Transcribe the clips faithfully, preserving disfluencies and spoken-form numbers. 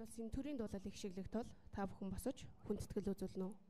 улсын төрийн дуулал их шиглэх тул та бүхэн босож хүндэтгэл үзүүлнэ үү?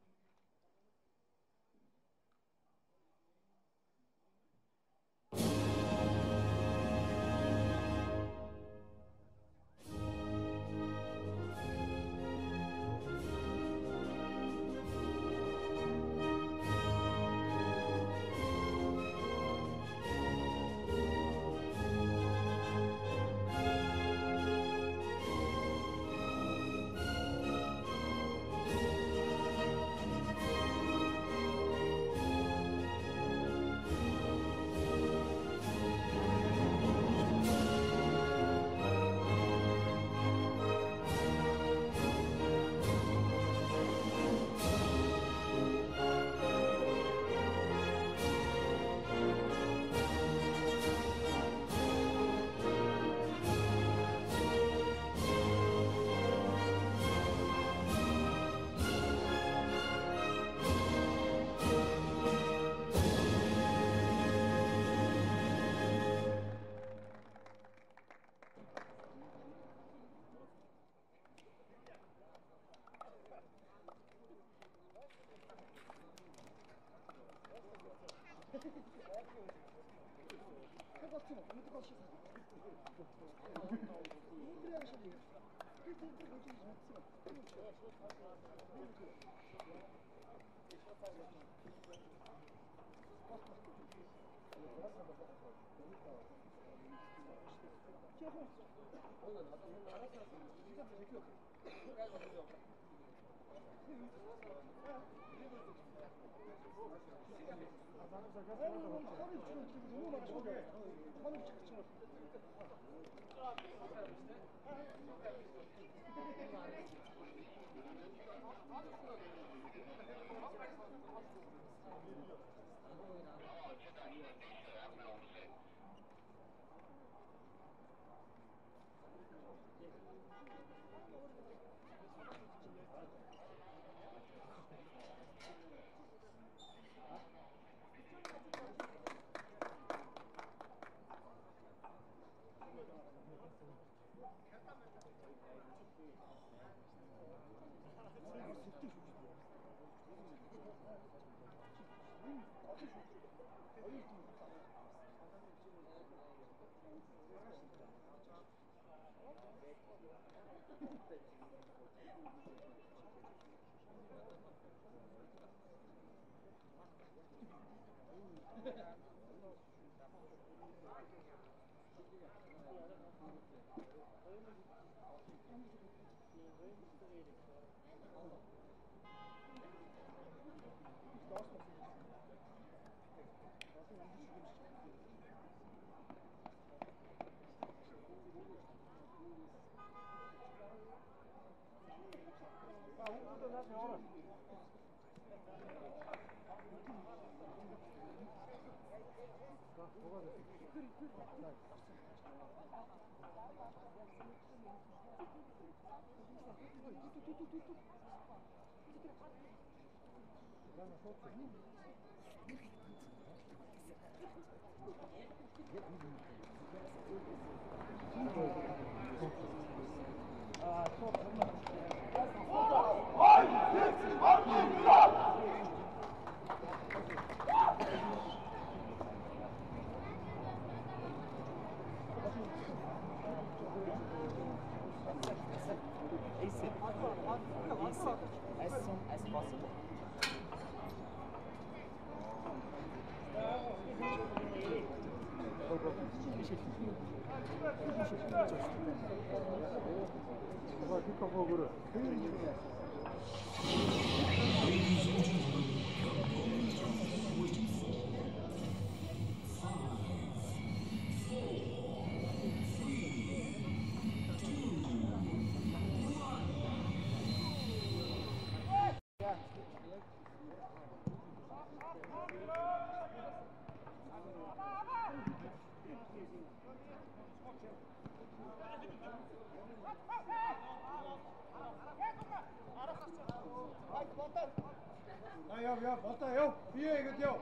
Ja, ja, volta, eu, fie, que teu.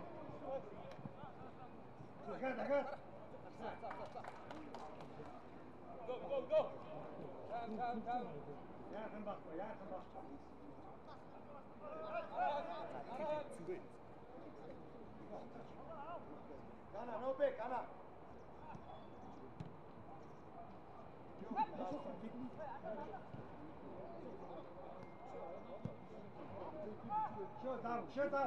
Dagat, dagat. Go, go, go. Яахан баггүй, яахан баггүй. Гана, no back, гана. Shut down, shut down.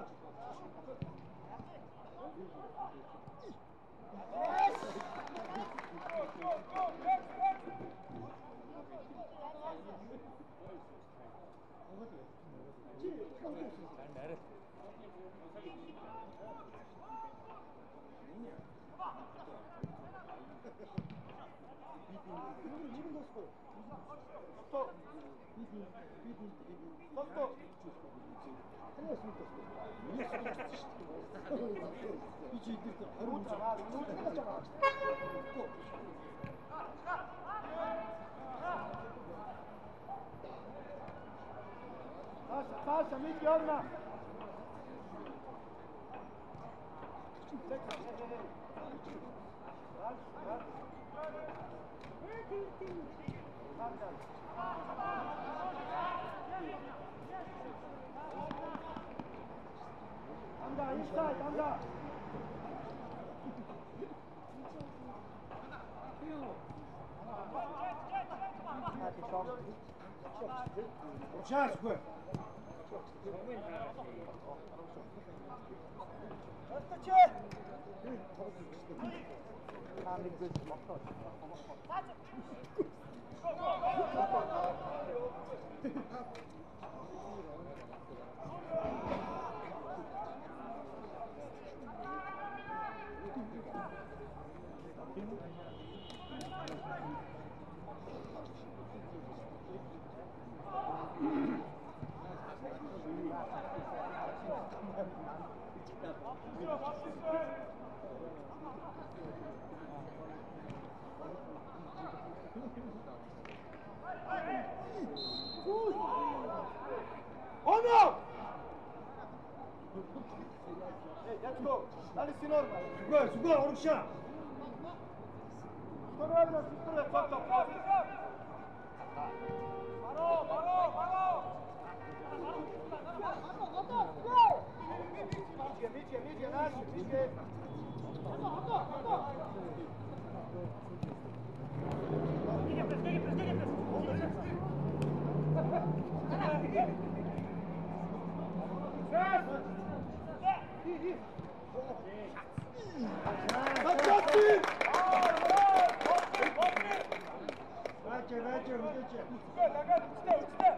Sasha, Sasha, mit Jörna. Anda, inside, anda. Сейчас, вы. Ono! Hey, let's go. Dali sinorma. Sugoi, sugoi, orusha. Storayla, storayla, top top. Baro, baro, baro. Midye, midye, midye, naši, midye. Hado, hado, hado. Stigne pres, stigne pres, stigne pres. Вече, вече, вече. Нога, учте, учте.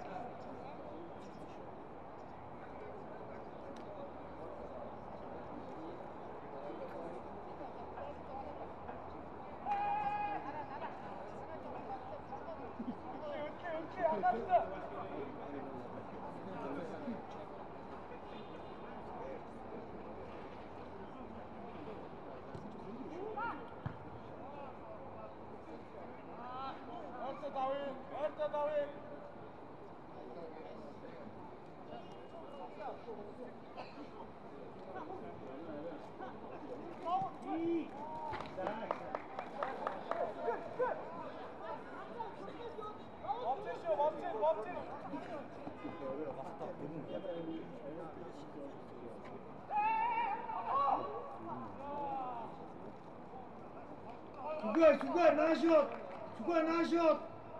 Сugoi, sugoi, на счет! Сugoi, на счет!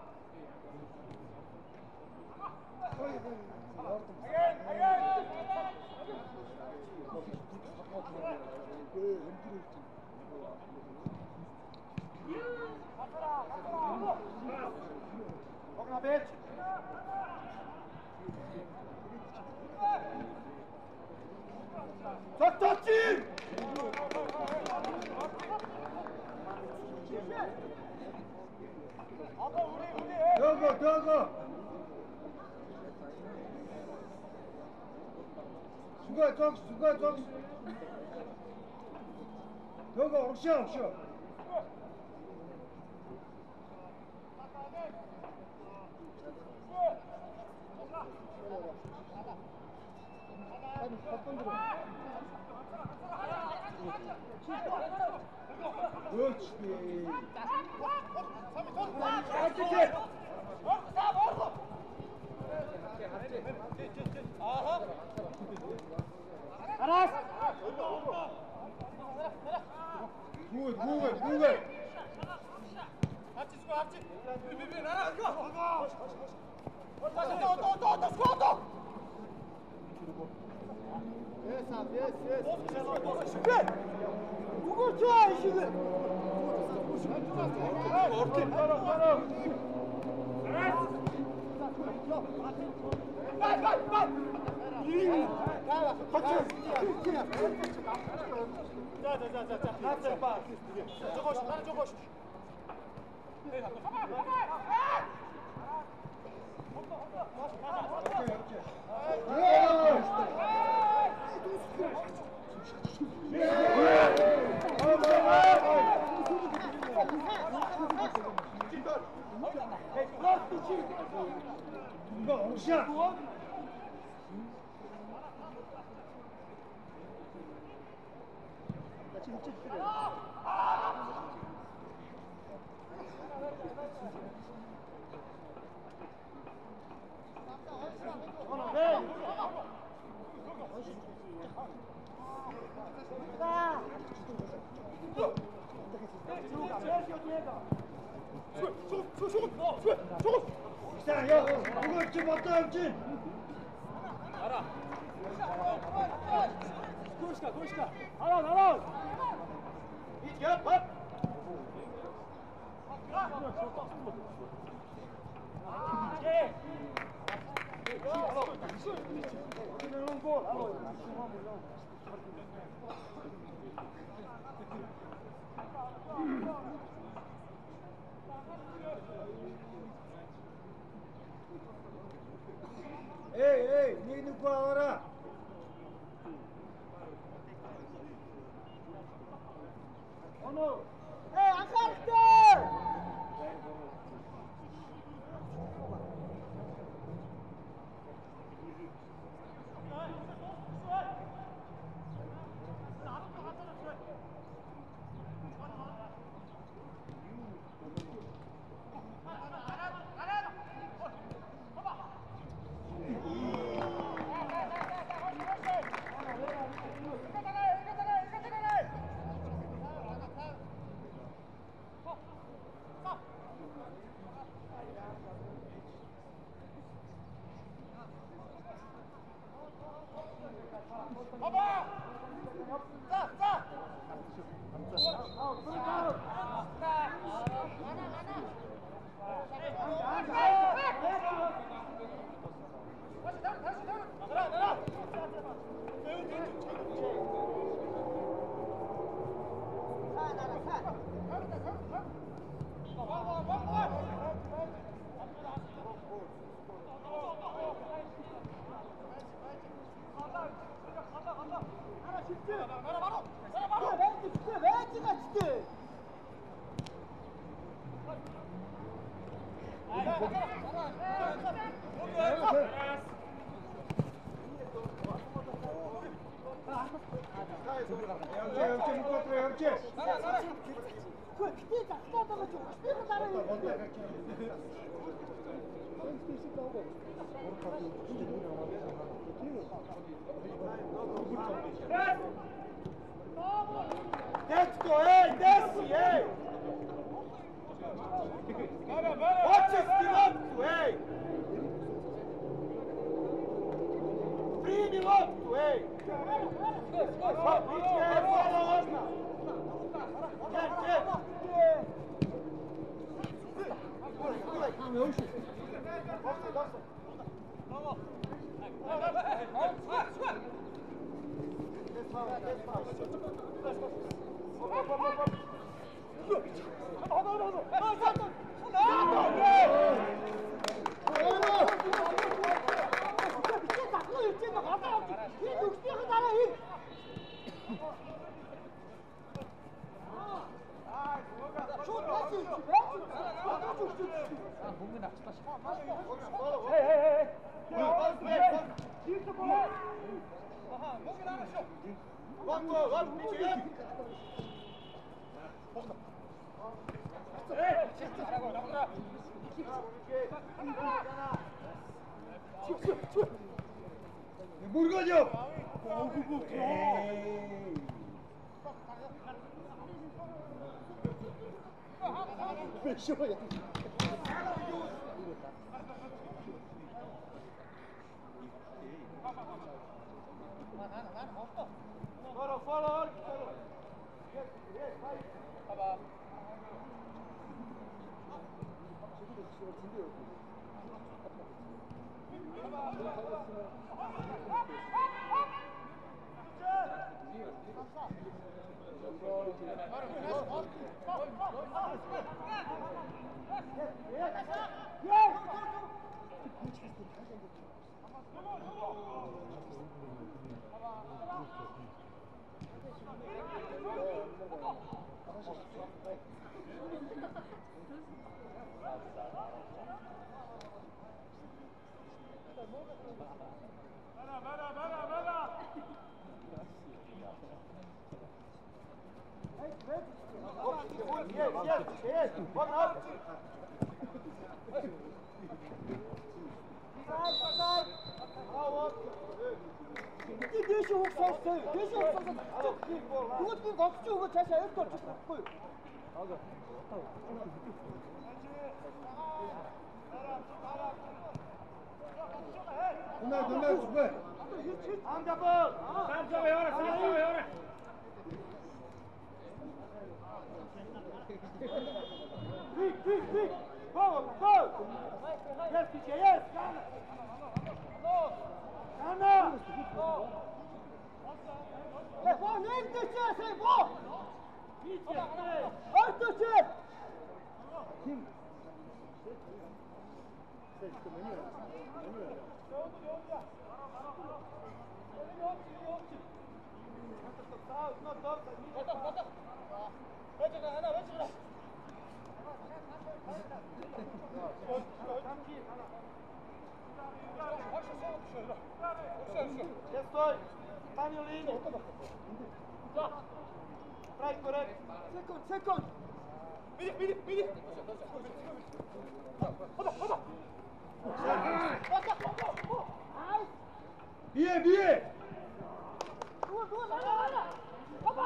Окна пять! Заточи! Долго, долго! Сugoi, çok, sugoi, çok. Долго, уршал, уршал. Точно. Арас. Гүйл, гүйл, гүйл. Хавчиж, хавчиж. Би би би нараа гоо. Отоо, отоо, отоо, ското. Yes, yes, yes. Угоо чаа ишигэ. Орки, тараа, тараа. Бай, бай, бай. За, за, за, за, за. Нацаа ба. Жогош, наа жогош. Гошка, гошка. Алан, алан. Ит яп, яп. Эй, эй, нэг нэг баараа. Оно. Эй, анхаарахтай. Let's go, hey, Desi, hey! Watch us, give up, hey! Free him up, hey! Hop, reach here, follow us now! Check, check! Hey, hey, hey! One more, one, Бургадев! Follow, follow. Yes, yes, right. Yes, yes, yes. One up. Дэше хөг сонсоо. Дэше хөг сонсоо. Бүгдийг голч өгөө цаашаа ээлж орчих байхгүй юу? Дунаа дунаа зүгөө. Андабол. Самсаа яваа, самсаа яваа. Quick, quick, quick. Go, go. Yes, Piche, yes. Gana. Gana. Hey, go, name the chest, hey, go. Piche. Art the chest. Kim. Yes, boy. Time your lead. Right, correct. Second, second. Midi, midi, midi. Bien, bien. Dua, dua, mana, mana. Apa?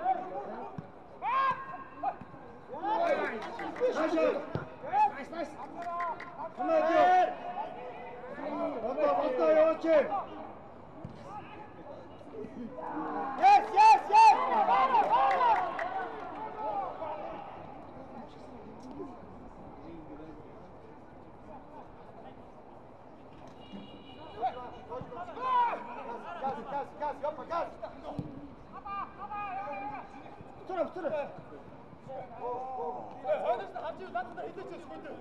Nice, nice. Come on, Joe. Bata, bata, Yoche. Yes, yes, yes. Bata, bata. Gaz, gaz, gaz, yapma gaz. Tutarım, tutarım. Öylesine hacı, nasıl da hiddet çıkmadı.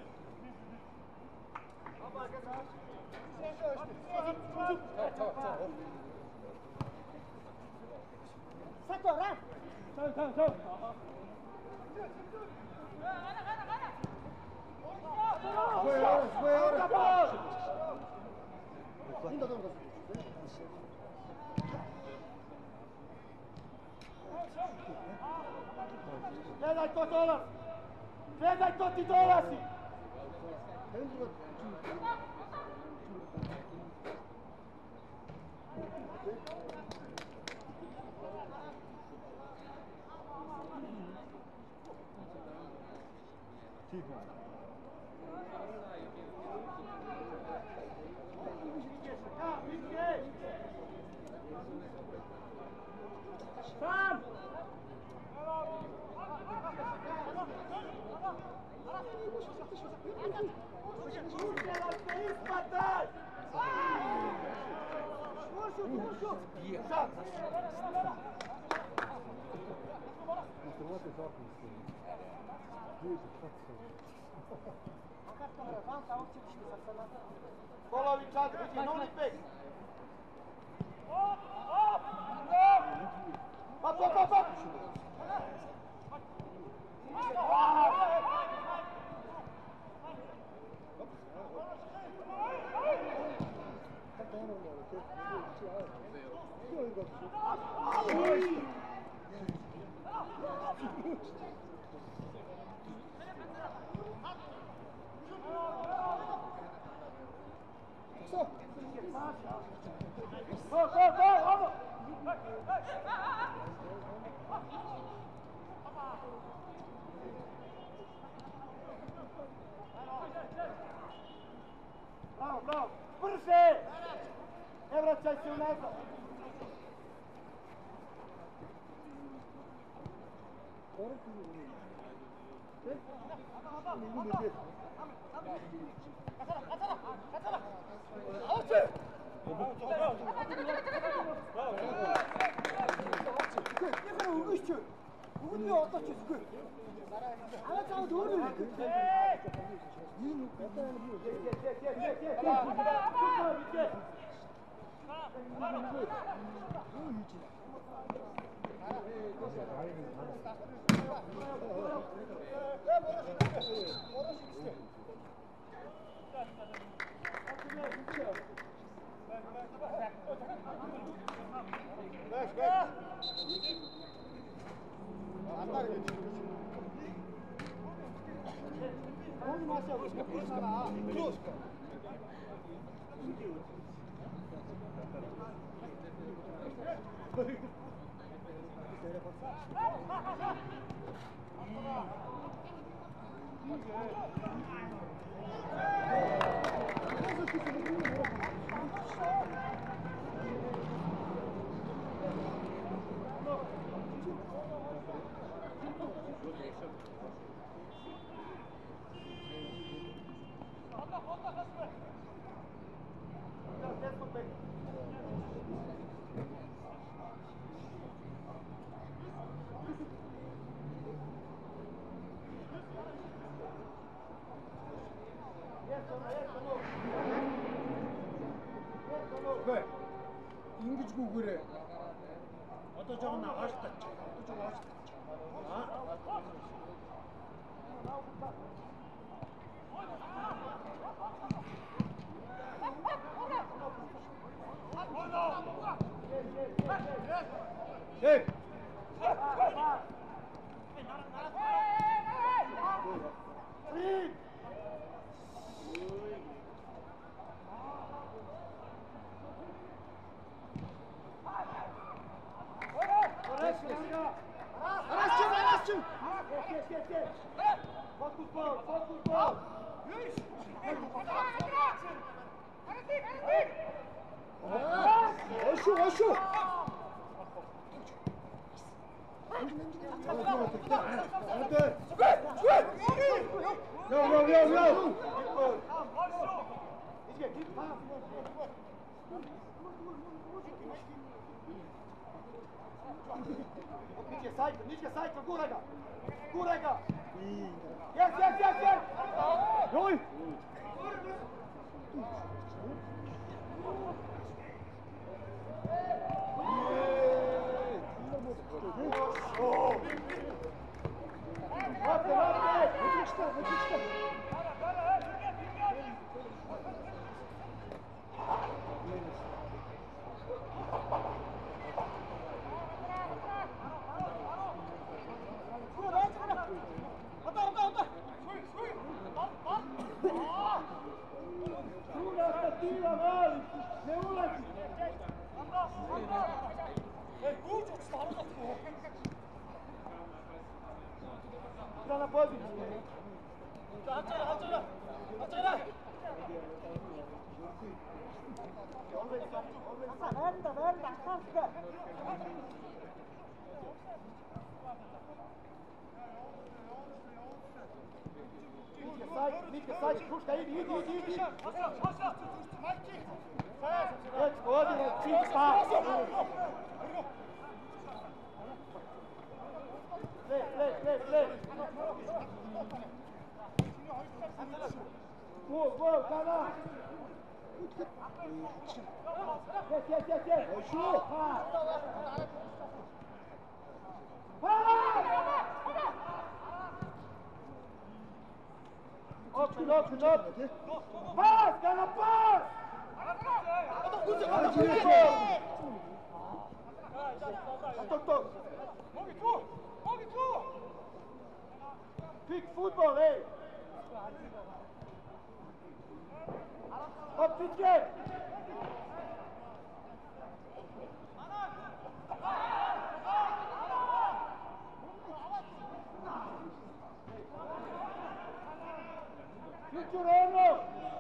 Ama arkadaşlar. Sakla lan. Tamam, tamam, tamam. Şuraya, şuraya, şuraya. Bunda dur. Gledaj to dolazi! Gledaj to ti dolazi! Tiho. Sam! Follow each other, you know the big. Up, up, up, up, up, up. Go, go, go, vamos! Bravo, bravo! Brže! Ne vraćaj se unazad! Ингэж гүгээрээ. Одоо жоо нагаш тач. Одоо жоо нагаш тач. Аа. Hey. Oşu, oşu. Hadi. Yo, yo, yo, yo. Ničke sajka, ničke sajka, guraj ga! Guraj ga! Jes, jes, jes, jes! Joj! Vrate, vrate! Otičite, otičite! Druga mali, ne ulazi! Da na poziciju! Hačara, hačara! Hačara! Venda, venda, haska! Ničke sajče, kruška, idi, idi, idi, idi! Već, odine, čista! Lep, lep, lep, lep! Gol, gol, kada! Jes, jes, jes, jes! Ošu! Open, open, open! Pas, kada pas! Tok, tok! Big football, hey! Hop, всички! Всички равно!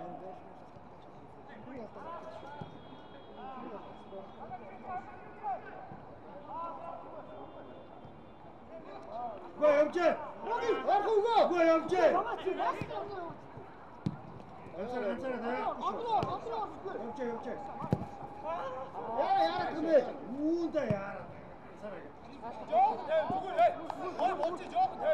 Go Yamche! Arka Ugo! Go Yamche! Ansana ansana da. Yamche Yamche. Ya yara kime? Muda yara. Çok dev, bugün hey. Oğlum otçu çok dev.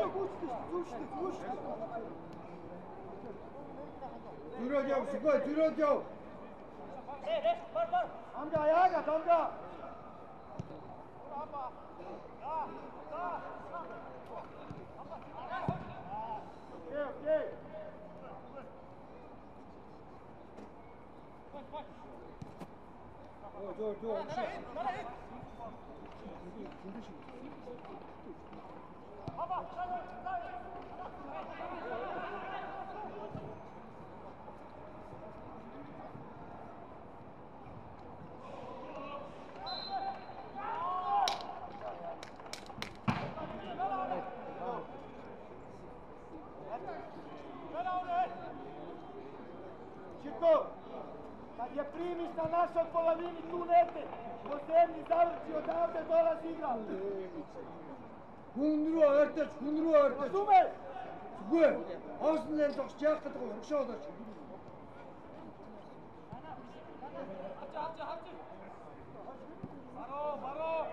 Duro diyor, Sugo, duro diyor. Hey, hey, var var. Amca ayağa kalk amca. Okay, okay. Dur dur dur. Чико, kad je primiš na našoj polovini tu nete, posljednji završi odavde dolazi igra. Hundru örteç, hundru örteç. Razumeš? Sugo, ağzından takacak kadar aşağıda çık. Baro, baro.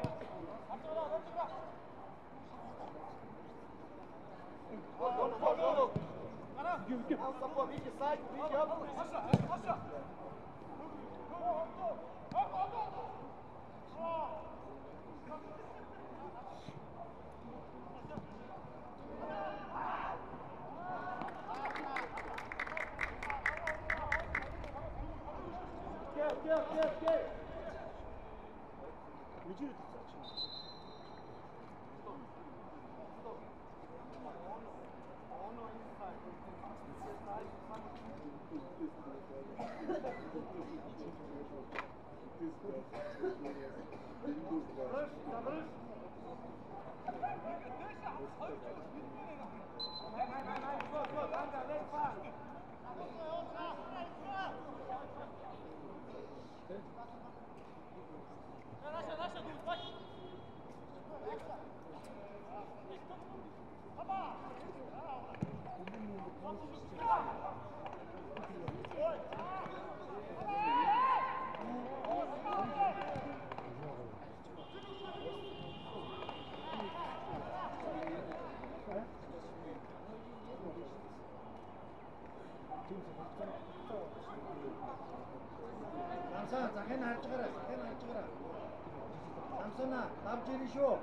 Oğlum, oğlum, oğlum. Al sapı, vidi saj, vidi up. Aşağı, aşağı. Gel, gel, gel, gel. Necil tutacak. Završ, završ. Go, go, Andra, let's pass. Naša, naša, tu, Samsana, sakın har çıkara, sakın har çıkara. Samsana, tabçeli şu.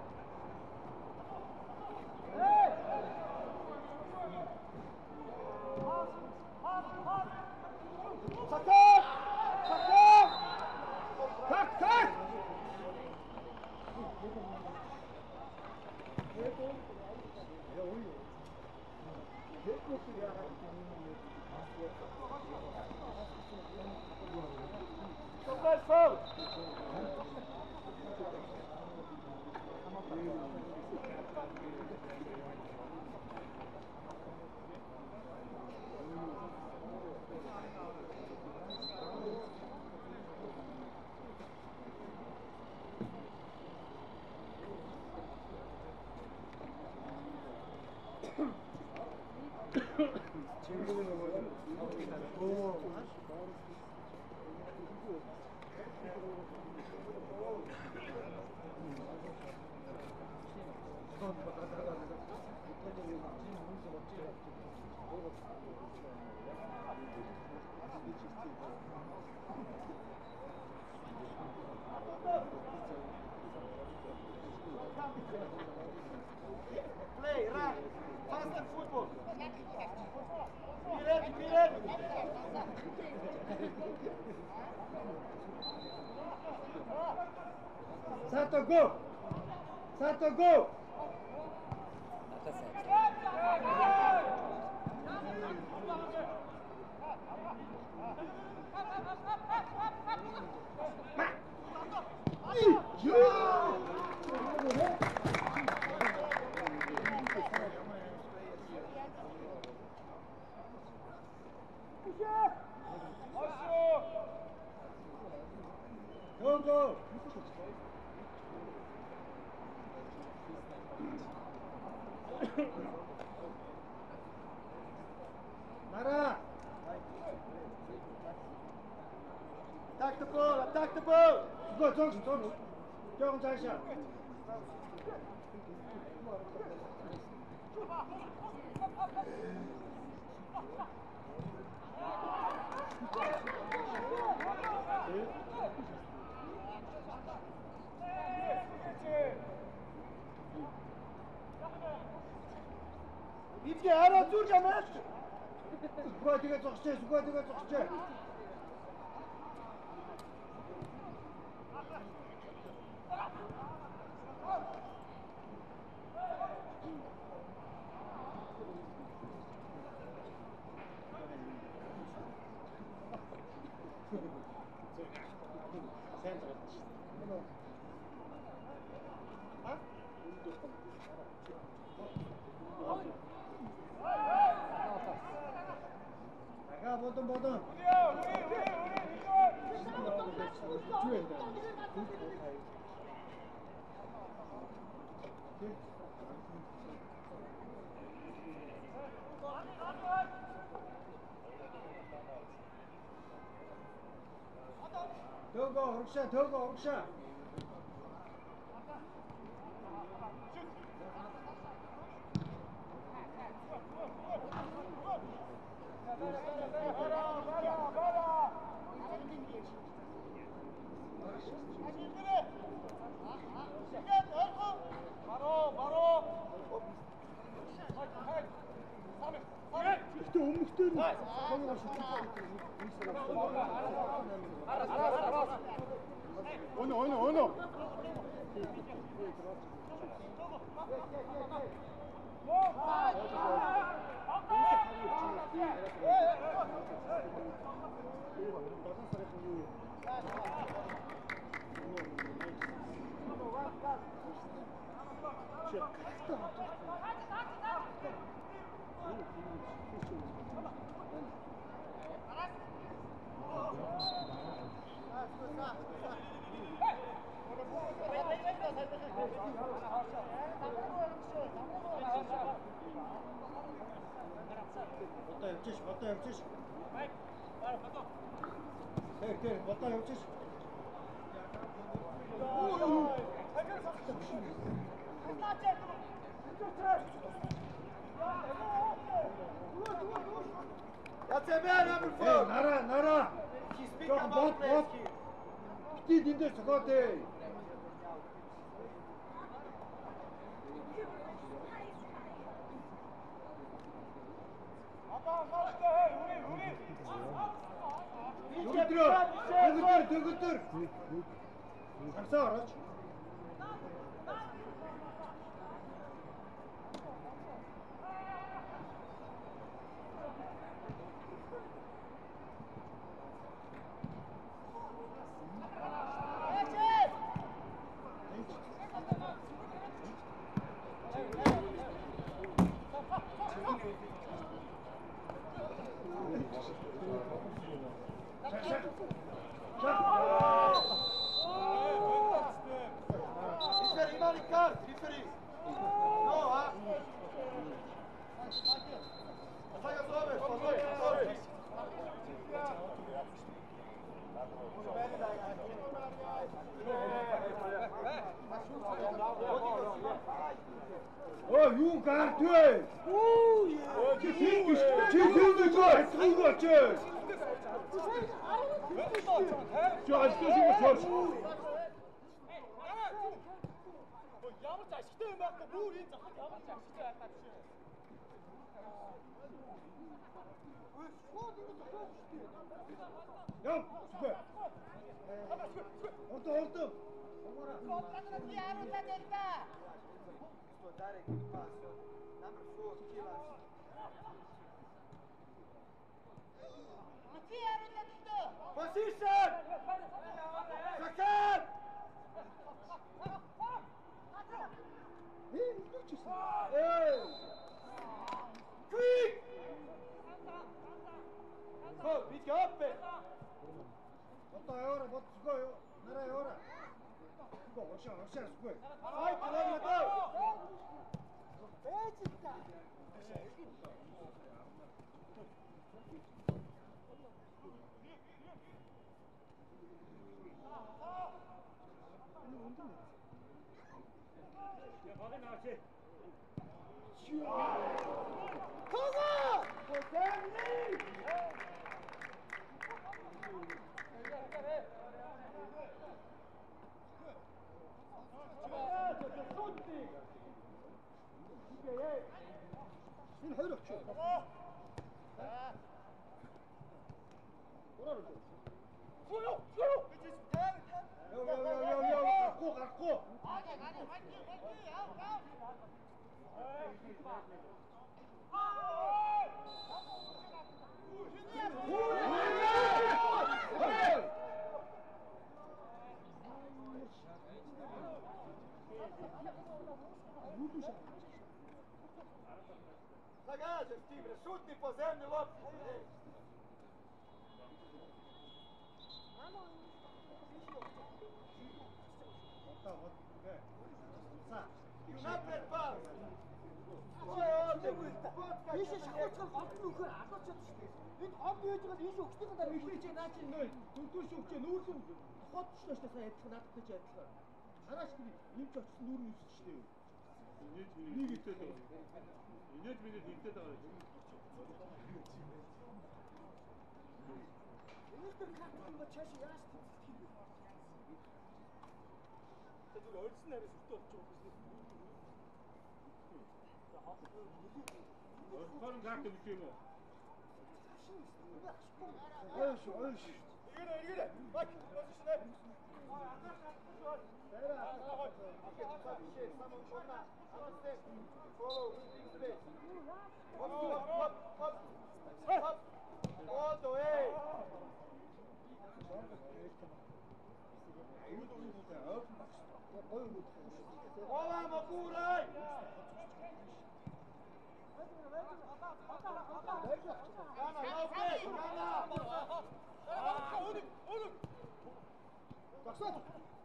Hey! Sakın! Sakın! Kalk, kalk! Super foul! Play, run, fast and football. Be ready, be ready. Sato, go! Sato, go! Go, go! Nara! Attack the ball, attack the ball! Go, Johnson, Johnson. Johnson, Johnson. Идите, ара зүрх ямаач. Зүгөө тэгээ зогсчээ, зүгөө тэгээ зогсчээ. Ага, бодон бодон. Tögo, Rukşa, Tögo, Rukşa. İşte olmuştur. Oyna, oyna, oyna. Бота явчих, бота явчих. Тэр тэр бота явчих. That's a man number four. Nara, Nara. He's big about Lesky. Бити дэндээ согоотэй. Төгөлдөр, төгөлдөр, төгөлдөр. Хагсаа орооч. Ой, юу гард вэ? Оо, чи тийгш. Чи тийгш гоо, хайгоо чи. Чи ажлаас ингэ сорч. Ямар ч ашигтай юм байхгүй бүр энэ захад ямар ч ашигтай байх таа биш. Яв, супер. Орто, орто. Контракт нь яаруулаад байл та. Direct pass. Number four, Kivas. Position! Second! Hey, look just Hey! Quick! Go, Витька, опять! Вот ора, вот сгой, нарай ора. Го, вообще, вообще сгой. Fight, let go! Sen hörer schon. Oder du? Fulu, fulu! Yo, yo, yo, yo, yo, 갖고, 갖고. Zagađaš ti bre, šutni po zemlji loptu. Вот, да. За. I unapred pas. Ko je ovdje? Kocka Ийш će шахуулцгаар гол нөхөр алгаж чадчих шүү дээ. Энд хог бийж байгаа ийш өгчдийн дараа Ихтэй чи наа чи нөө дөрөв шүгч нүүрсэн хот ч шүү дээ адилхан надад ч адилхан. Хараач би юм ч очсон нүүр нүсч шүү дээ. Инээж миний хийдэг байна. Инээж миний хийдэг байна. өнөөдөр картын ба чааш яаж тэмцэх юм бэ? Тэр ойрсон нарийн сүртэй болчих юм. Орхон карт өгөх юм уу? Ойш, ойш. Игэрэ, игэрэ. Бак, позишн. Follow, space. Hop, hop, hop. Hop. Otto, hey. Ovamo, kuraj! Gana, no play, Gana! Oğlum, oğlum. Baksana.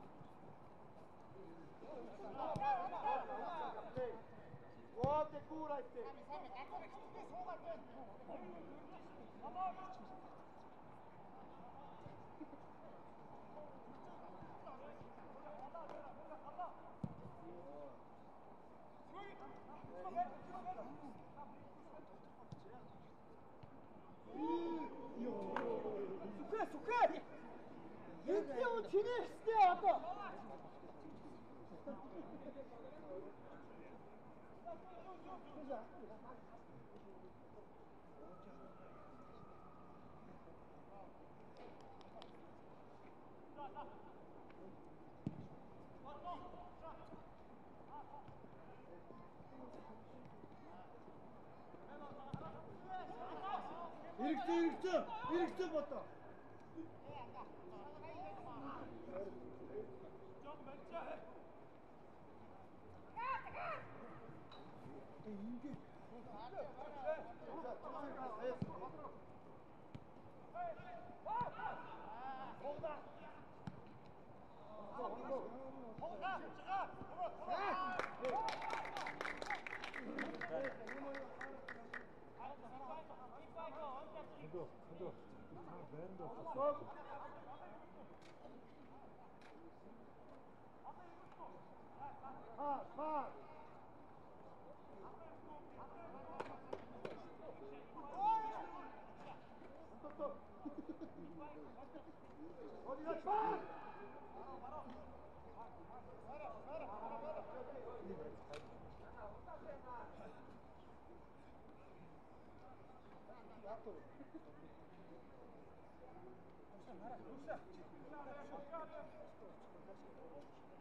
Ovdje kurajte! Сүхэ сүхэ. Эдний үн чиний хэстэй одоо. Иргэцэн, иргэцэн, иргэцэн бото. Ингээд. Пас, пас. Odjedać pas!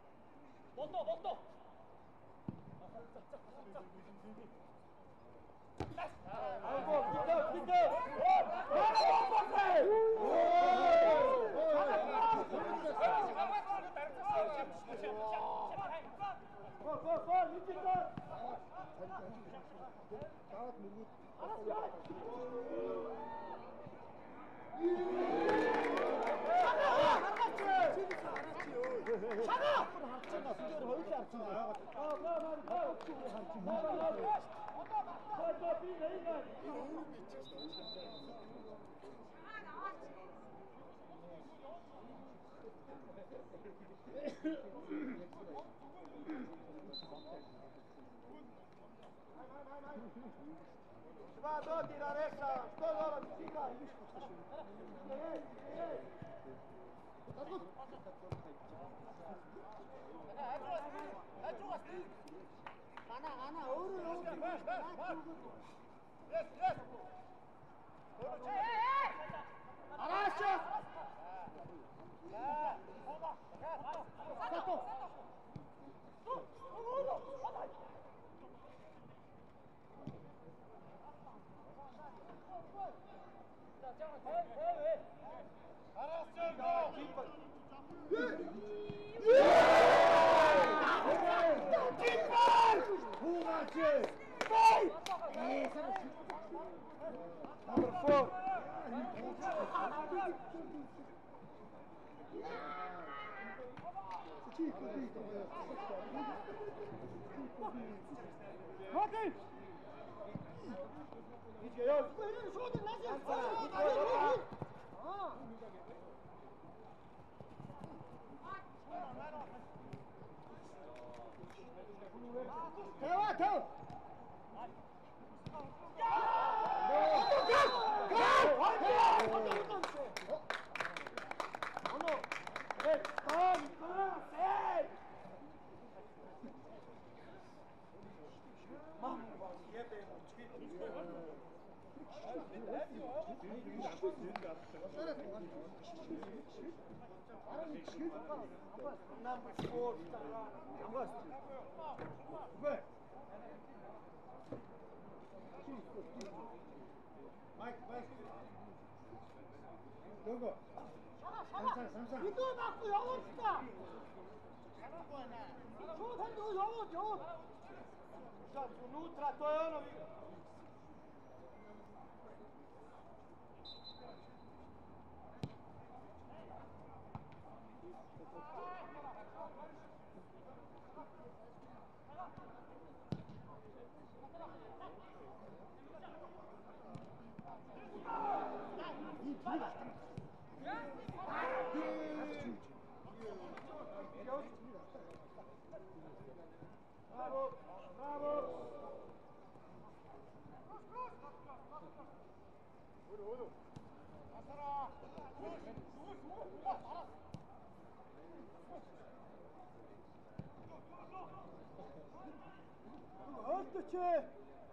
Бото, бото. Vado, tira ressa, sto loro di fare. Ana ana өөрөө юу Yes, yes. Араач. Сато. Number four. Okay. Go, go. Number four. Mike, Mike. Go, go. Samsung, Samsung. 이거 갖고 영어 진짜. 저 선수 영어 줘. Sad, unutra, to je ono... Bravo, bravo. Odo, odo. Asara. Ötüçe.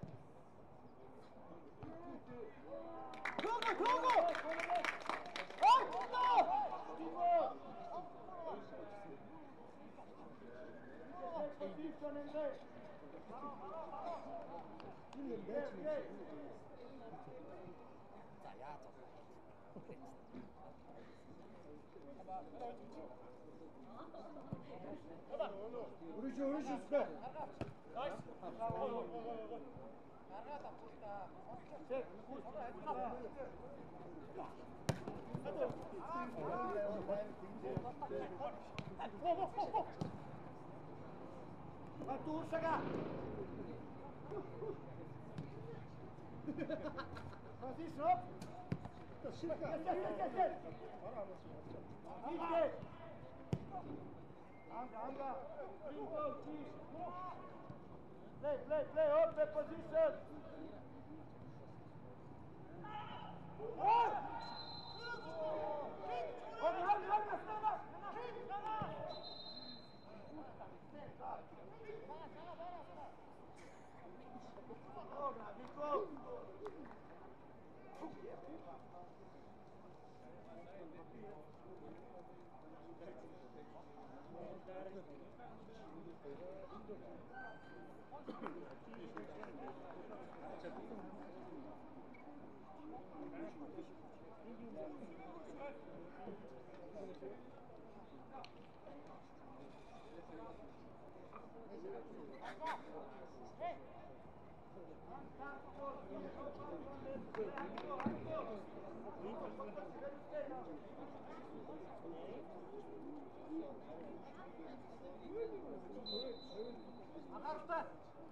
Togo, Togo. Ay, Togo. Togo. Position in there. Yes, yes. Vurucu, vurucu üstüne. Çek, vur. Bak dur şaka. Francisco. Şaka. Gel gel gel gel. Git. Anga anga. Play play play up the position. Oh! Hadi hadi hadi sana. Oh, Nico. Анхааралтай.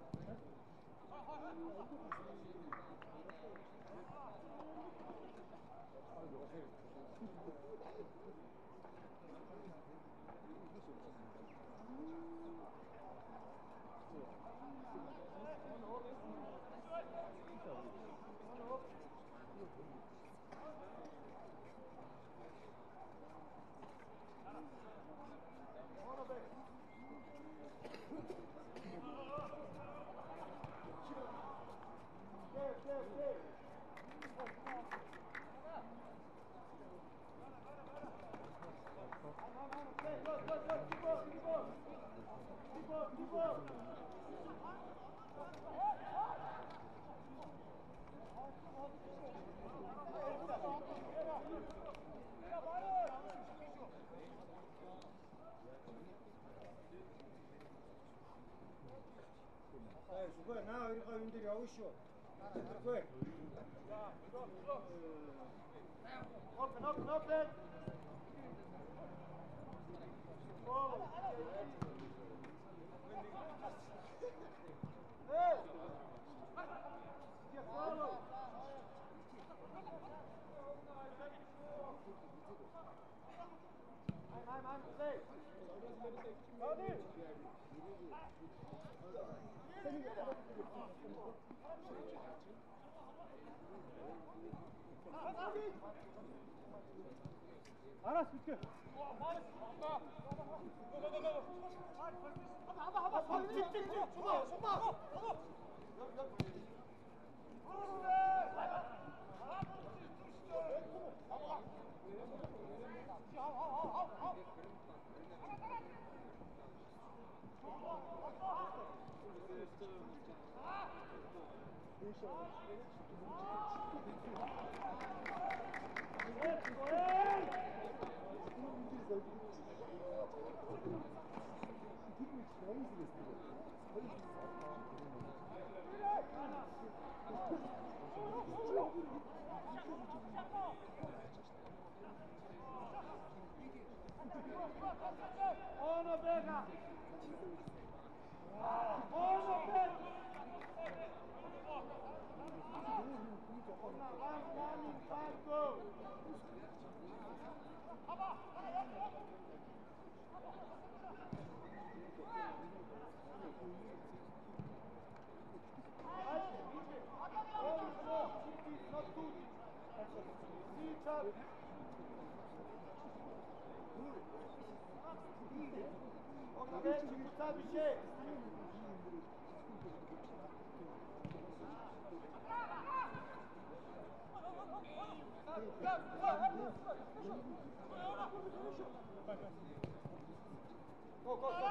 Зүгээр наа хоёроо энэ дээр явна шүү. Зүгээр. Open, open, open. Oh. Hey. Get follow. I'm, I'm, I'm safe. Ready? Aras bitti. Hava hava hava çık çık çık. Şuma şuma. Ono bega. Ono bega. One, one in five, go. Not good. See each other. Ogniewicz, rzucamy się! Go, go, go!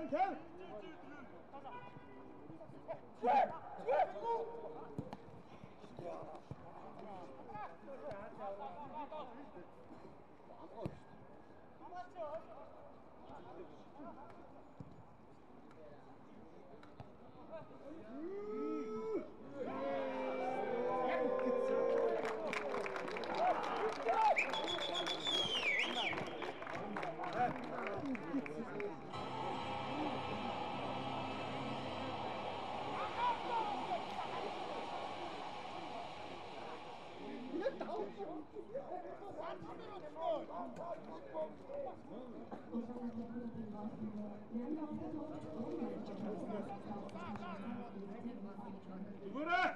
Кев. Игоря!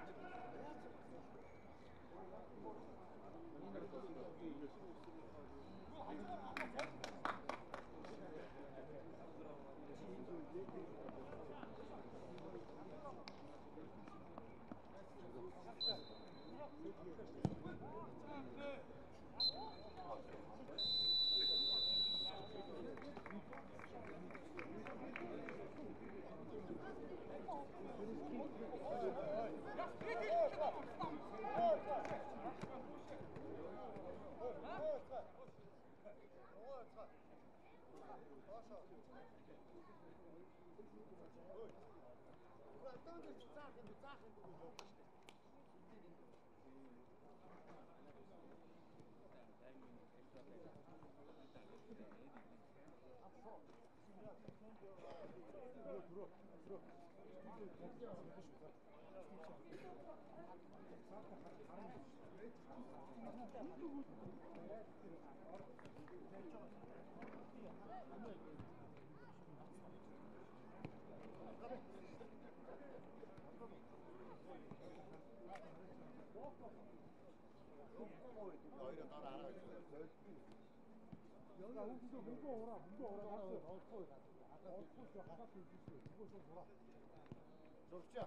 Duracak.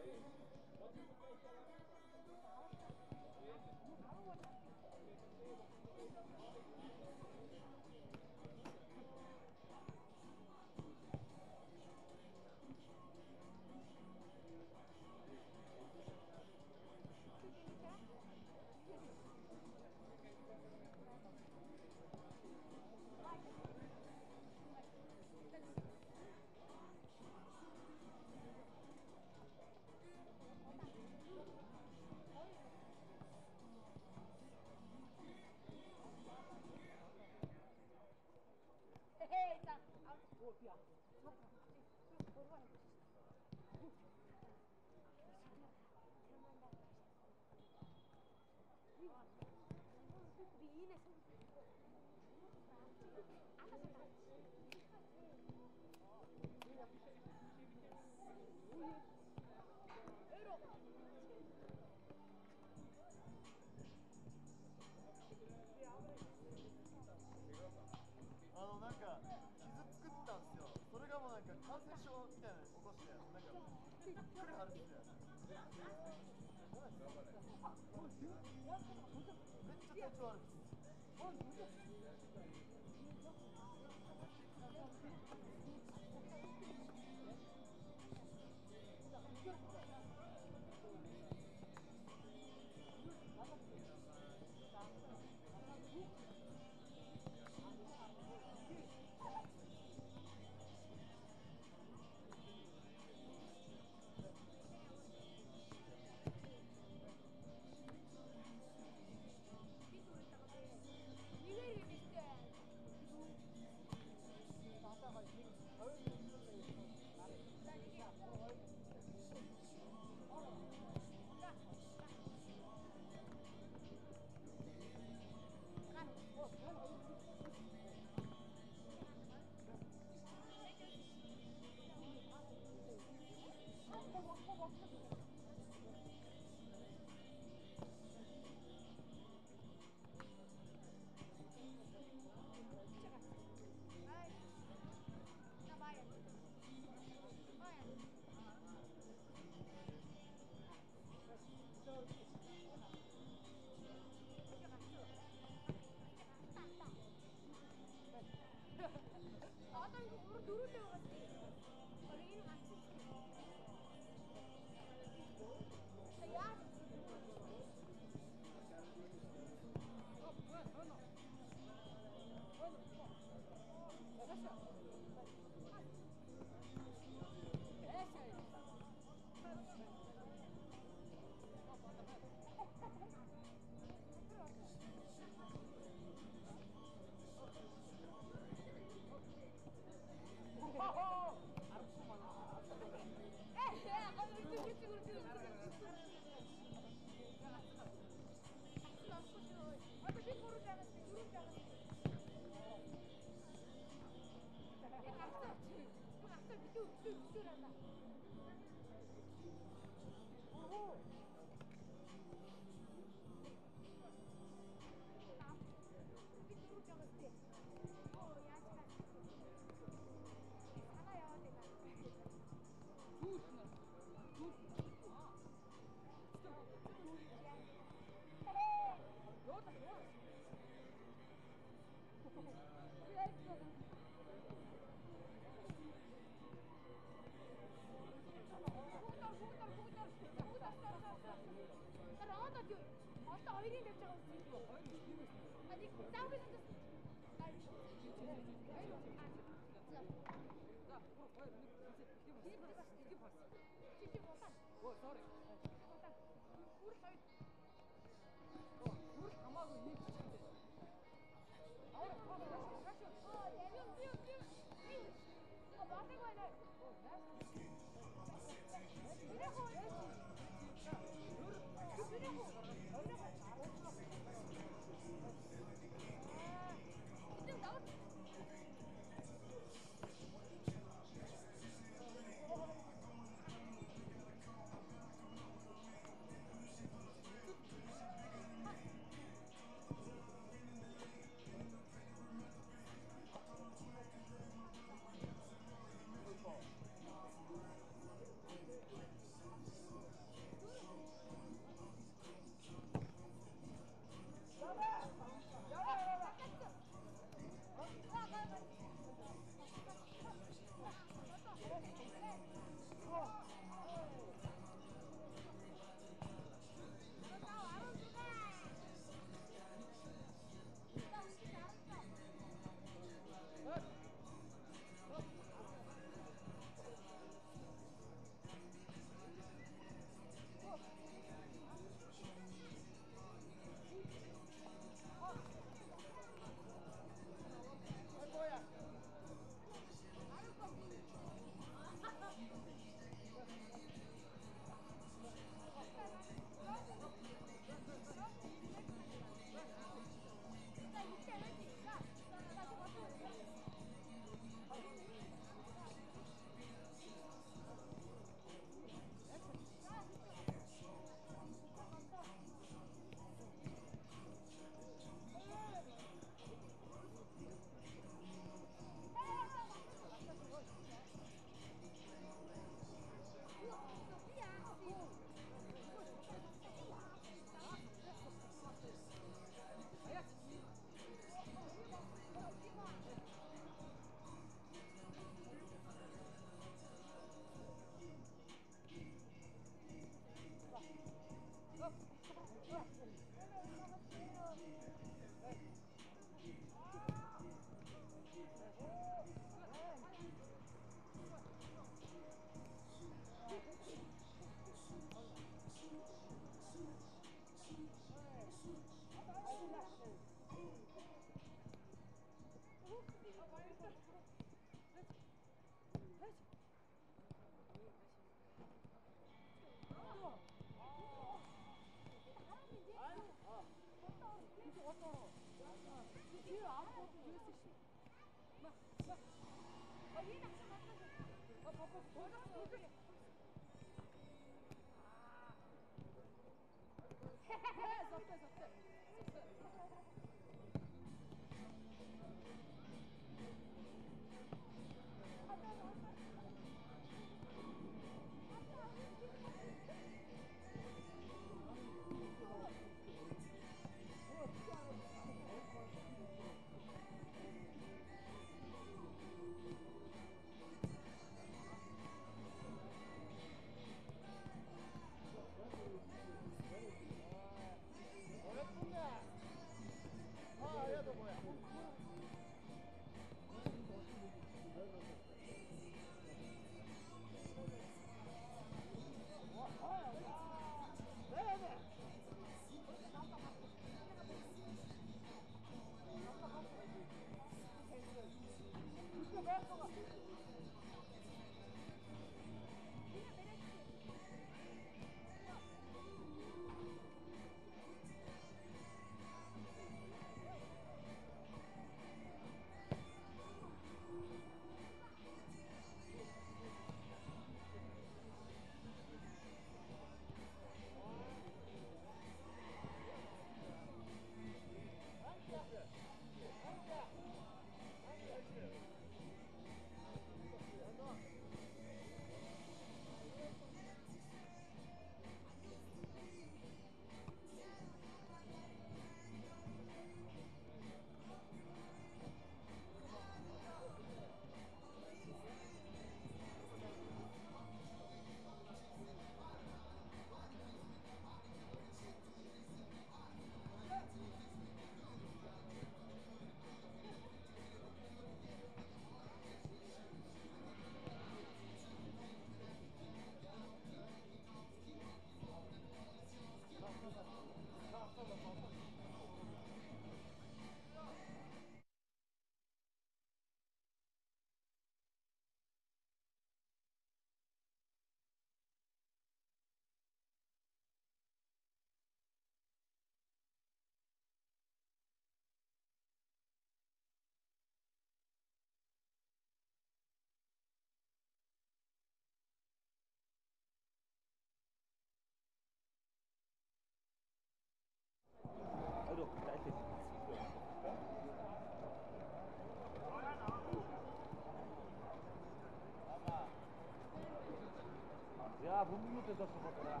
야, 문문도 뜯었어, 뭐더라.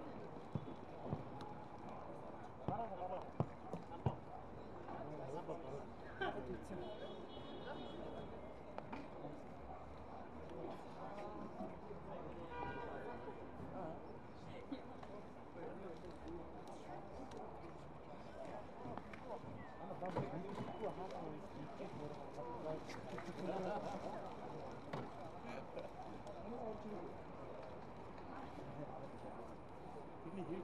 가라, 가라. 근데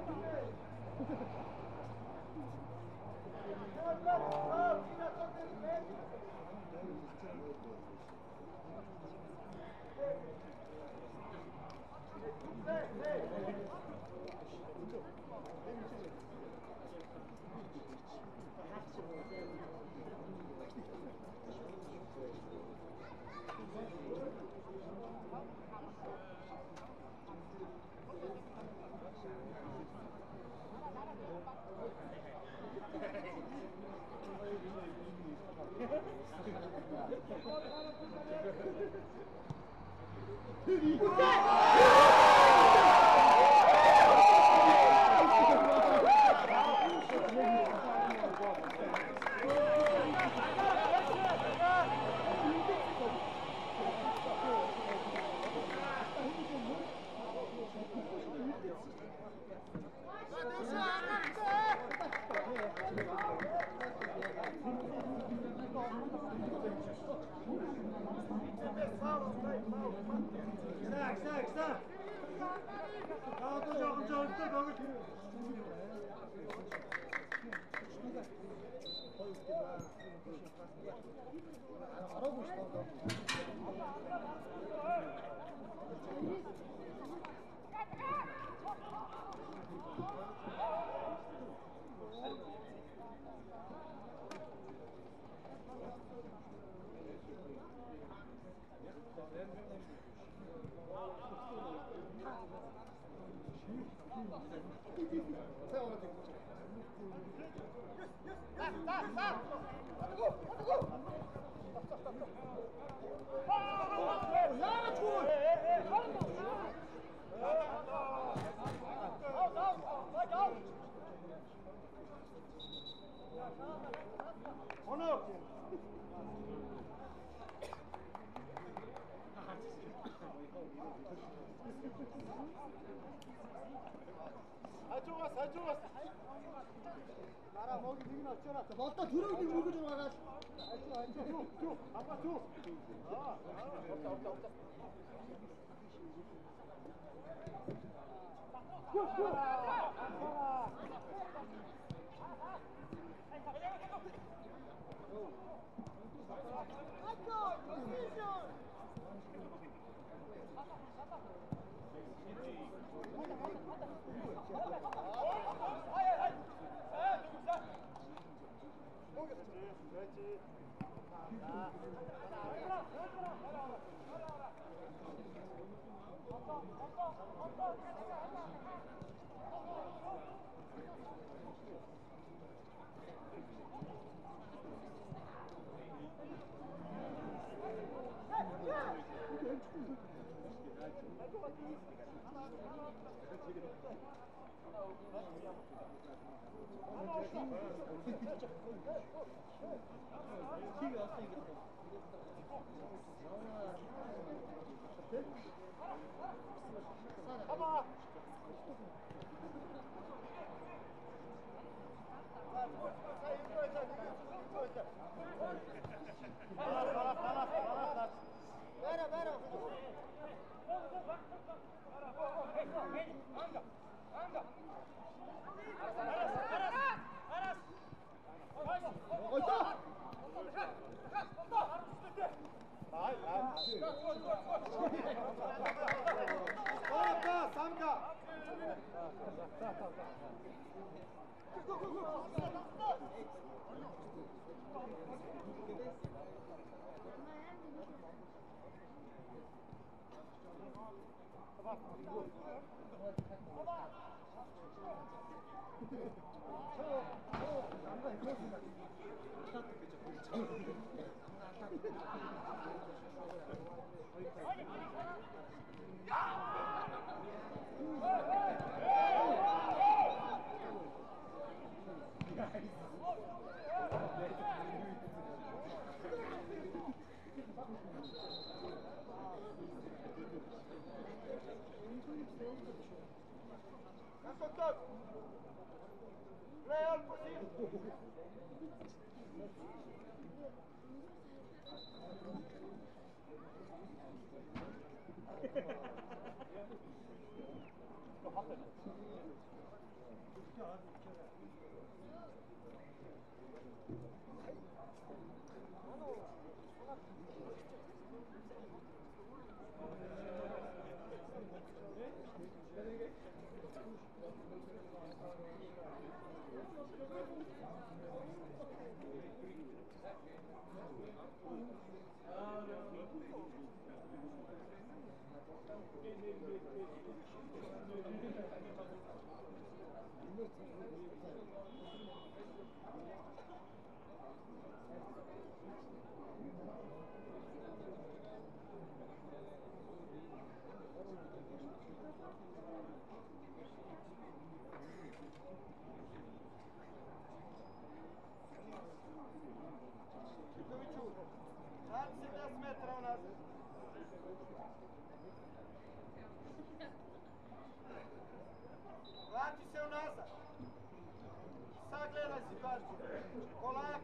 Хажуугаас хажуугаас. Дараа мог нэг нь очиороо. Болдоо төрөв нэг өгөж байгаас. Хажуу хажуу. Түү. Апа түү. Аа. Орта орта орта. Түү түү. назад. Сагледай си кажи. Полак.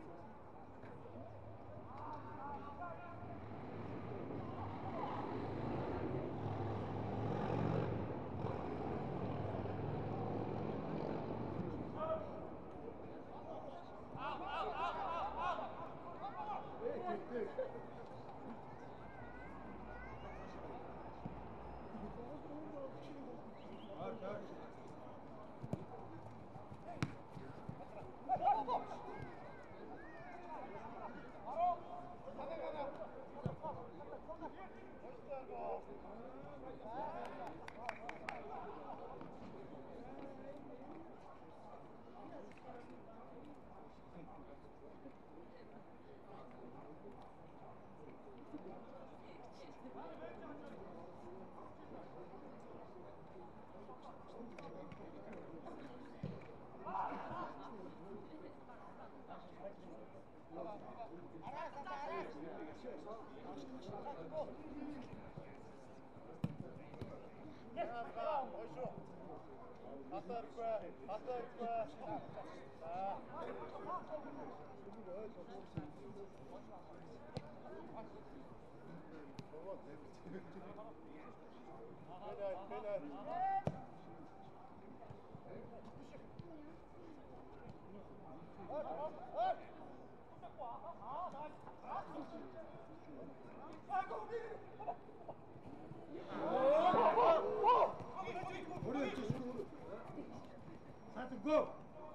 Go!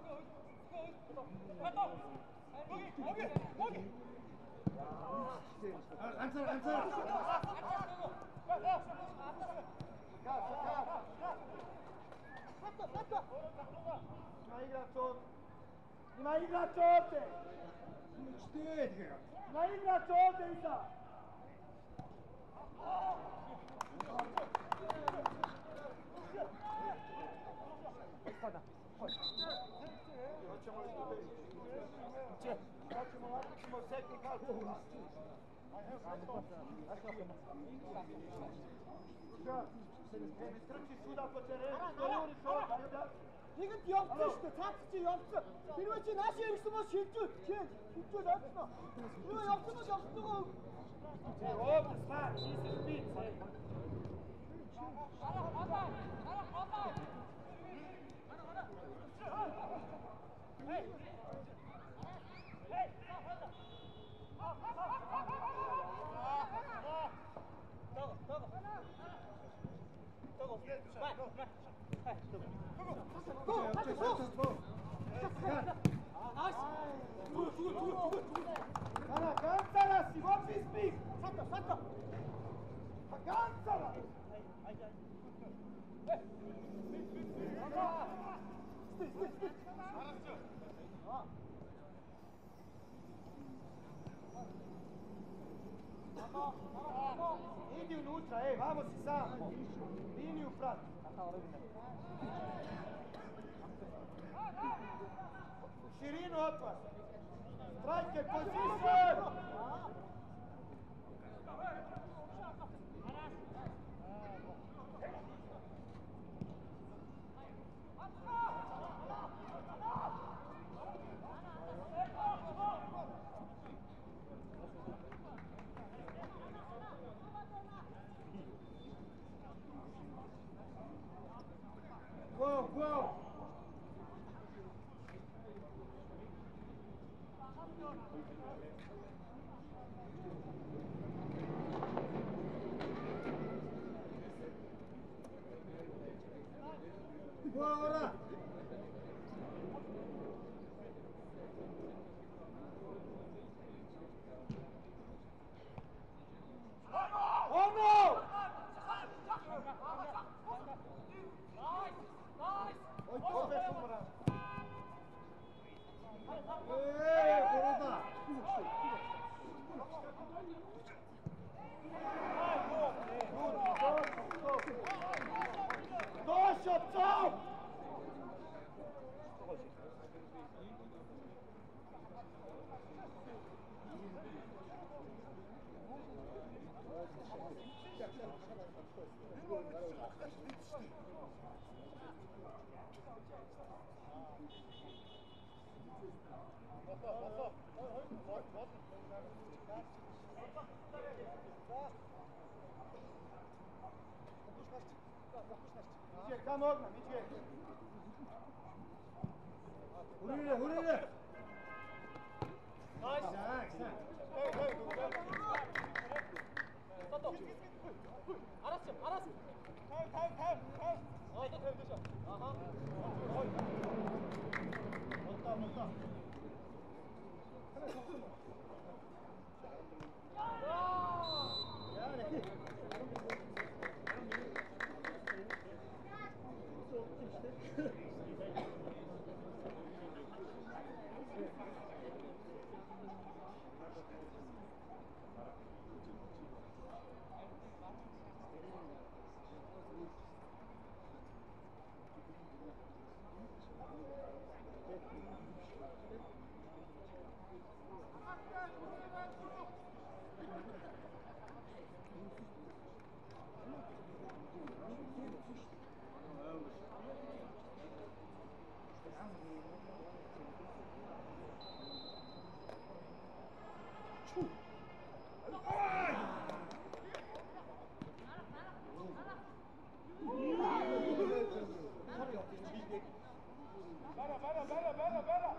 Answer, answer! Има играч овде. Има играч овде. Ще е така. Има играч овде, Иса. Hoćemo izgubiti. Hoćemo ovako ćemo sekli kartu. Не тръчи сюда по терен. Стои шоу. Нэгэнт явцсан шүү дээ. Цаацч чи явцсан. Хэрвээ чи наашаа ирсэн бол шилжүүл. Чи шилжүүл явцсан уу? Хэрвээ явцсан бол явцсан уу? Оп, спа, шийс спит. Ара, ара, ара, ара. Hey! Hey! Того, того. Того, бай, бай. Go, go, go. Nice. Тур, тур, тур, тур, тур. Ана, ганцара си, what we speak. Сата, сата. Ганцара. Ай, ай. Стой, стой, стой. Иди внутра, ей, vamo si sam. Liniju prati. Širinu otvor. Striker position. Go, go. Go ora. Oh no! Ой, то беше умрал. Е, города. Мичи, там огна, Мичи. Хүрээ, хүрээ. Найс. За, Хей, хей, Тото. Араас, араас. Хей, хей, хей, хей. Аа, тоо хей дэш. Аха. болтоо, болтоо. Яа, нэг. Бара, бара, бара, бара, бара.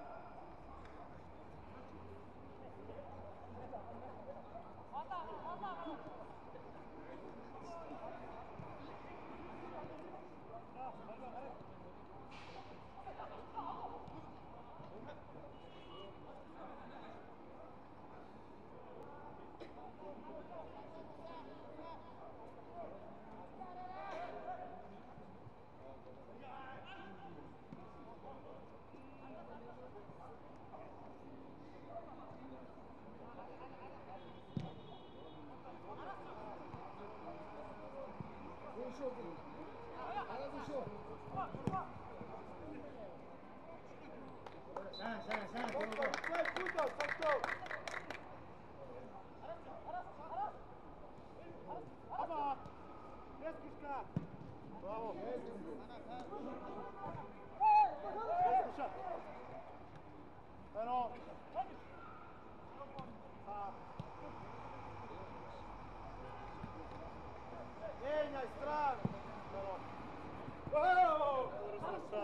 Сайн, сайн, сайн. Стой, Путов, стой. Опа! Резкишка. Браво. Резкиша. Ено. Еня, стран. Вау! Разноша.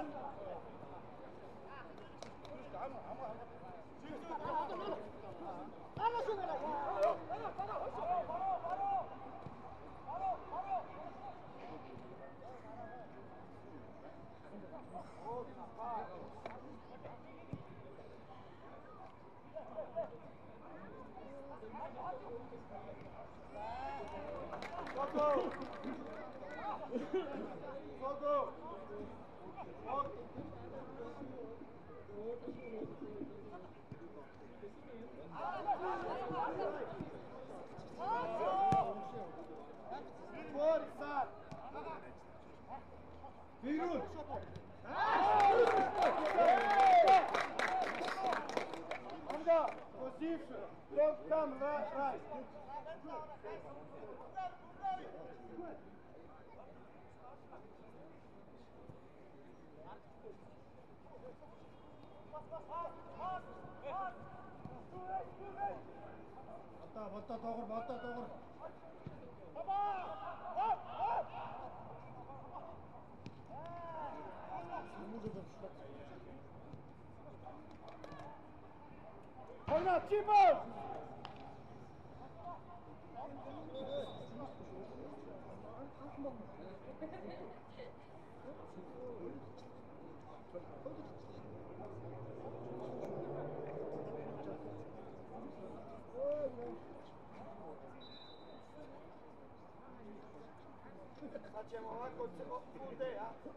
Fogo! Fogo! Força! Viro! Anda! Position! Don't come right, right! Болтоо, болтоо тоогор, болтоо тоогор. Ойна, Тимон! Facciamo avanti con te, eh?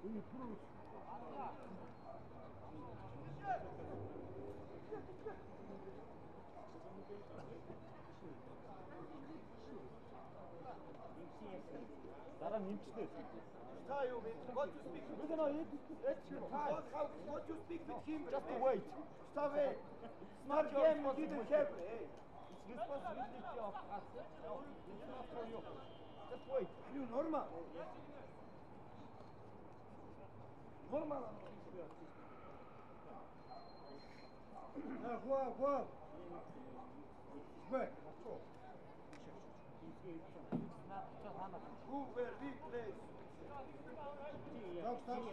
Дараа нэмчтэй. Tell you, what you speak with We're gonna eat it. What, how, what you speak with him? Just wait. Stop it. It's not your game, you responsibility. didn't have. Hey, it's responsibility of us. No, it's not for you. Just wait. You normal. Normal. Ha, whoa, whoa. Back. Who were replaced? Stop, stop.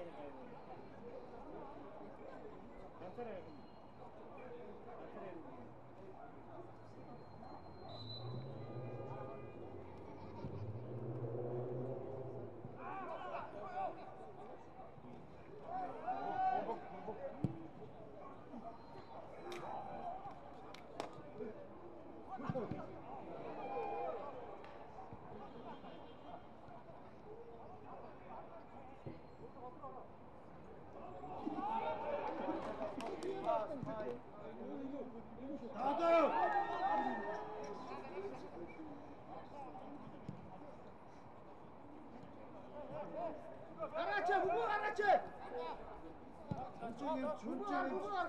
Гараач, бүгөө гараач. Чүнчээ, чүнчээ.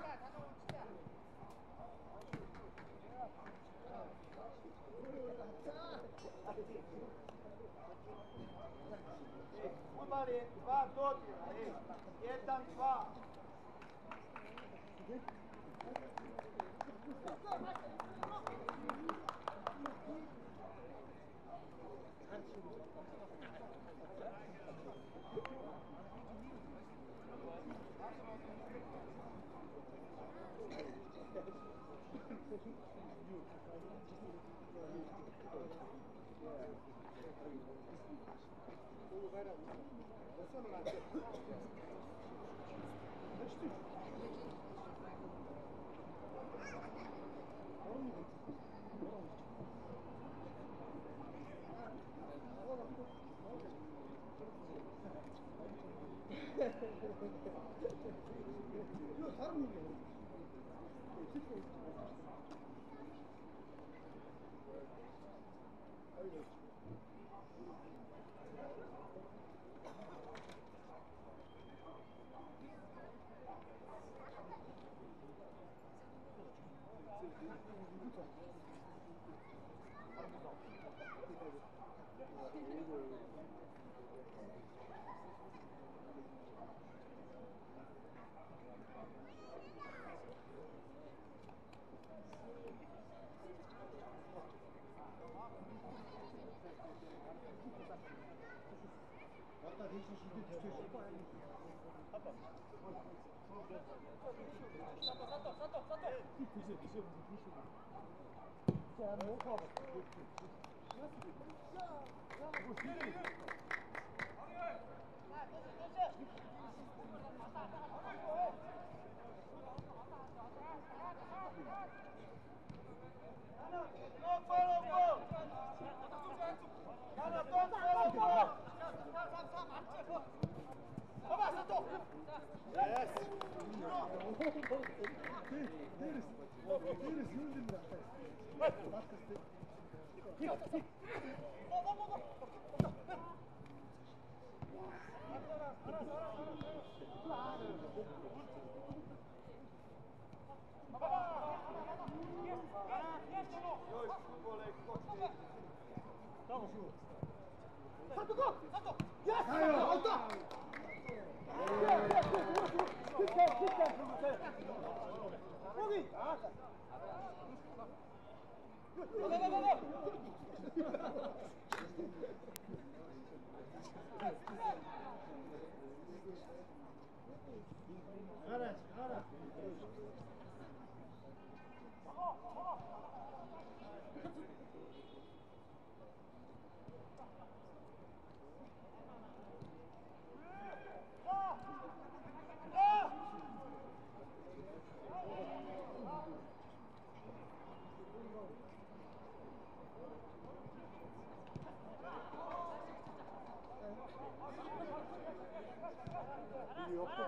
Умали, два доти. Jedan, dva.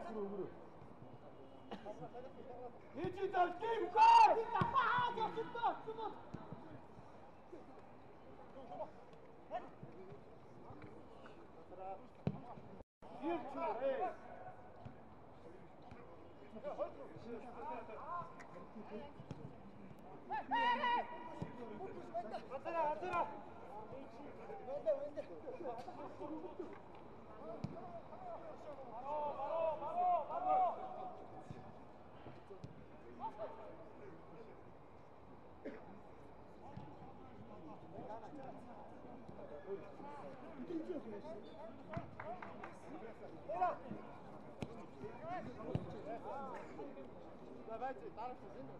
Digital game card! Хаа зогсолтой очсон бол. Давайте, тариф.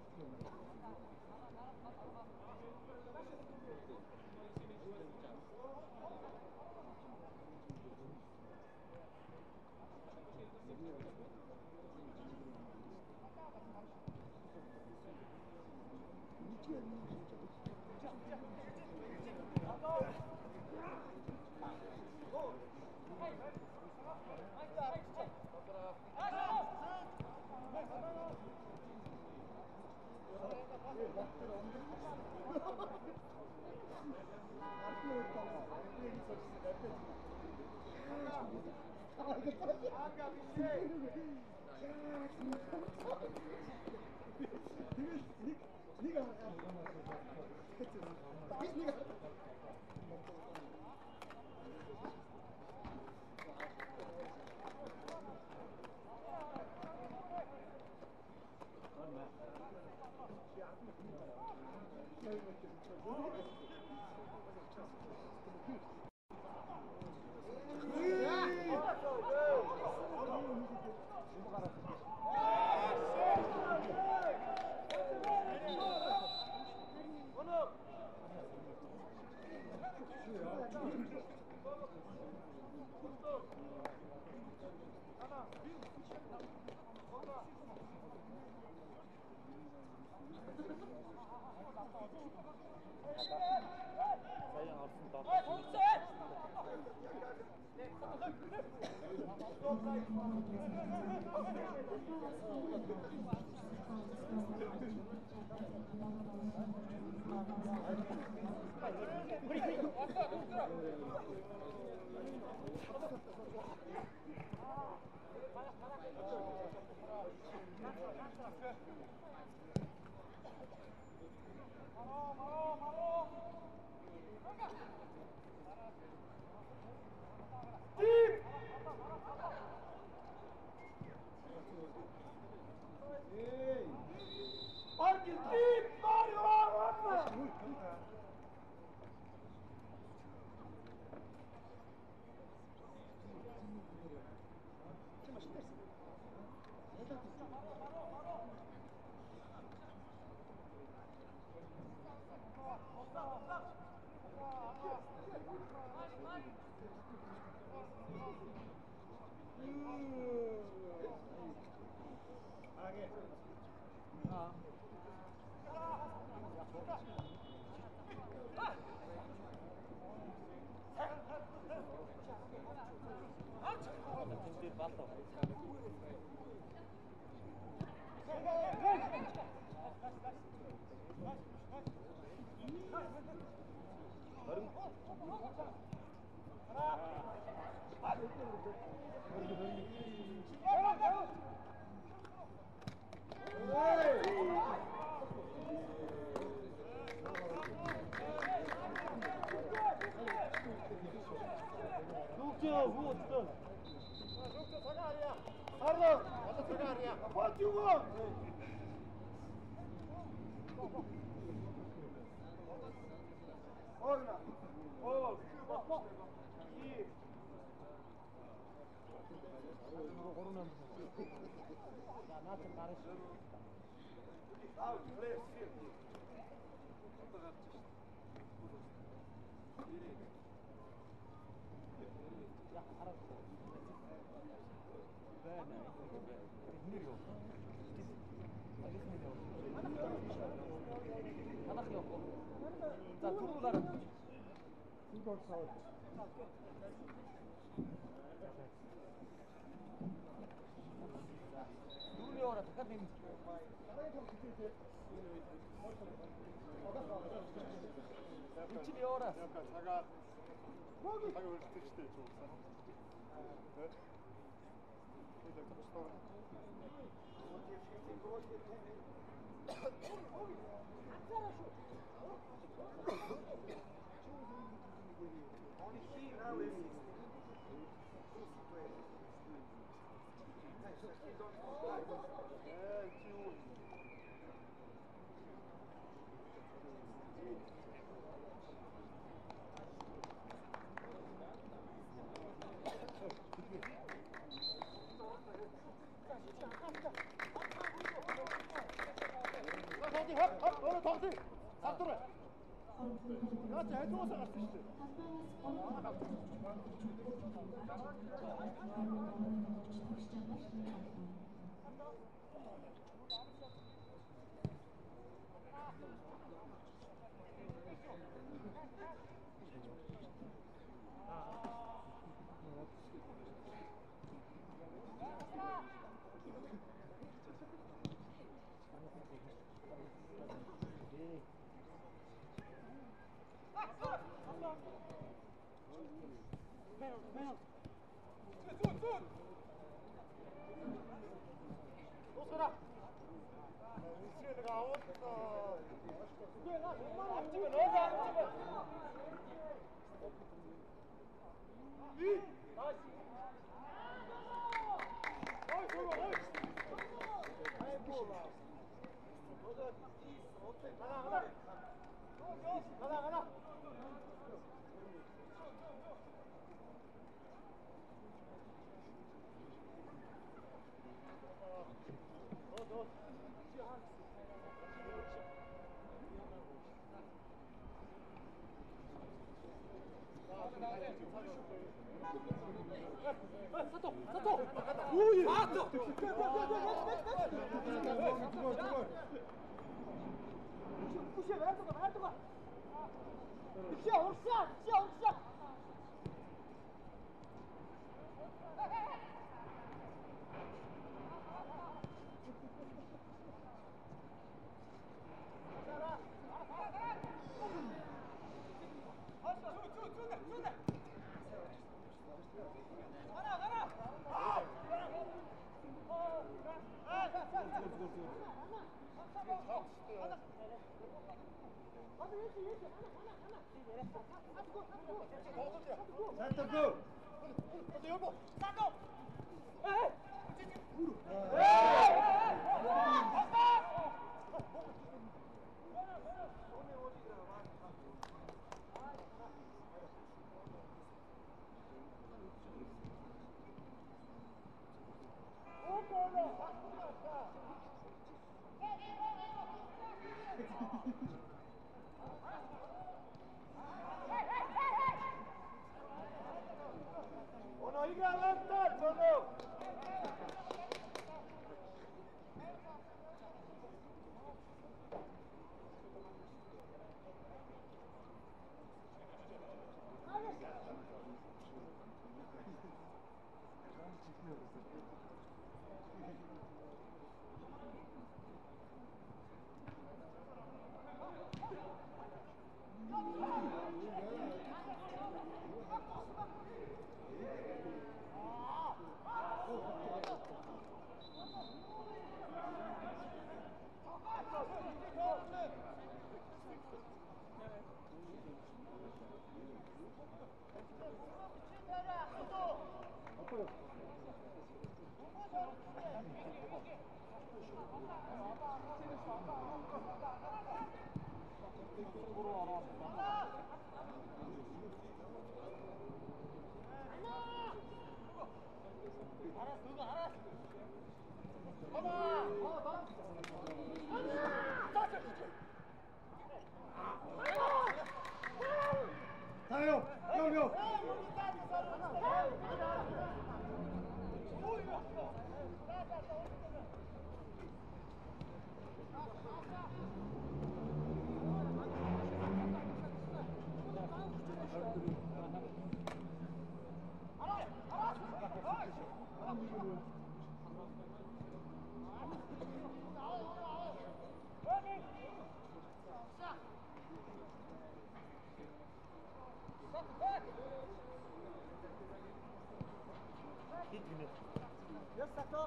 За түрүүлээ. Энэ бол сауд. Үчиг яваараа. Цагаа. Цагаа өртөж штэ ч уусаа. Тэ. Тэгээд төгсдөө. Yes, Sato.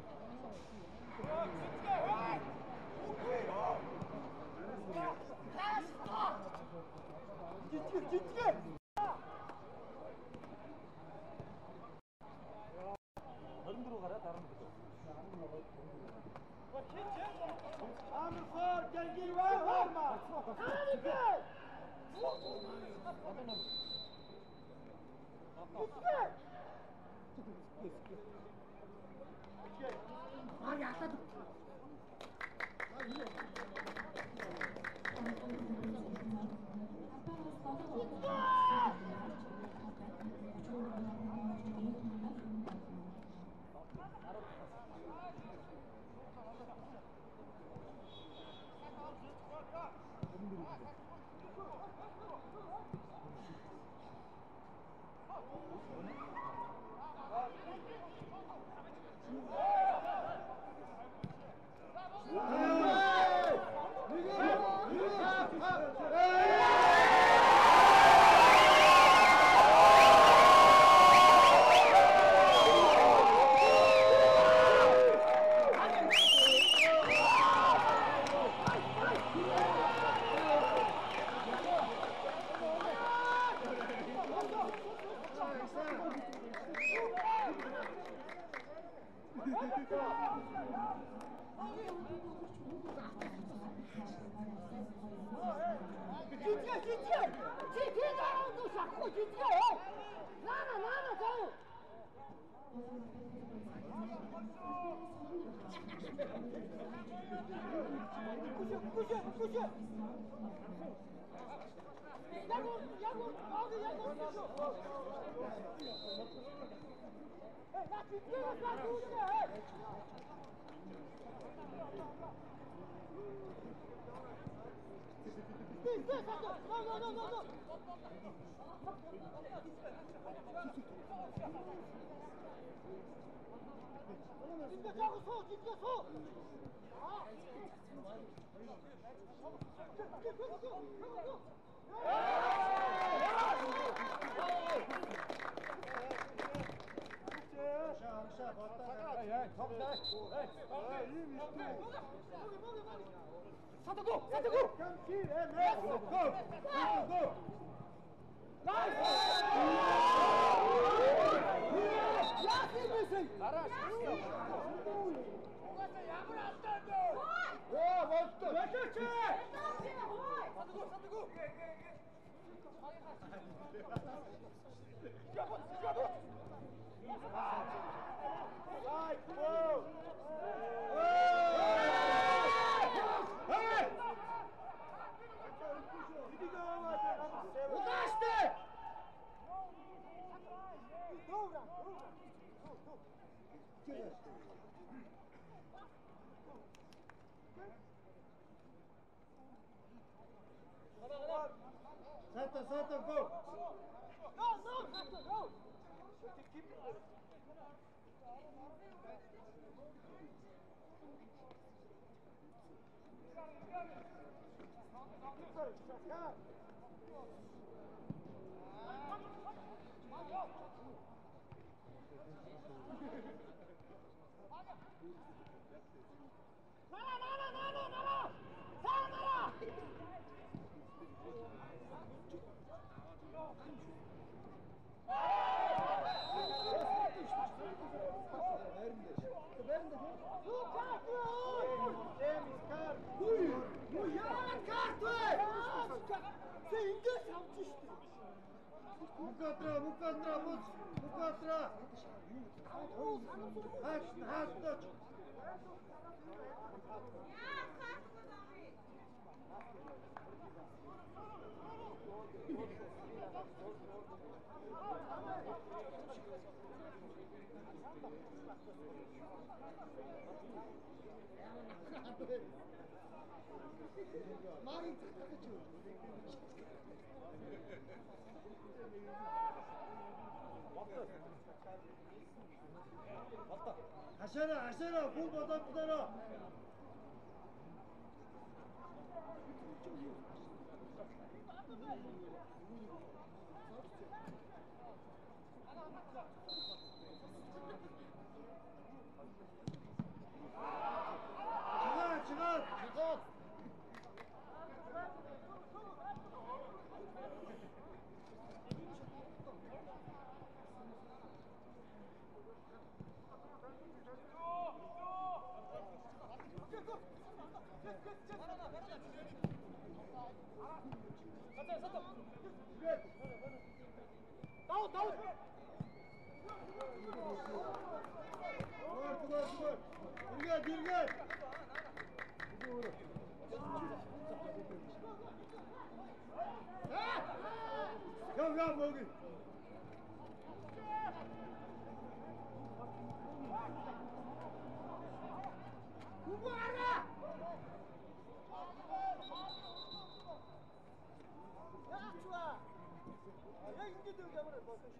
Gitgir, gitgir. Amir Gengi var var mı? Harika. Gitgir. Var ya atladım. Sato, Sato, go! No, no, Sato, no! Mukatra, Mukatra, Mukatra! Haç, haç, haç! Haşera, haşera, bul badaklara. Давай, давай. Dur dur dur. Dirgel dirgel. Gel gel Mogi. Kubara. Ya çuva. Ya ince dur ya buraya bak.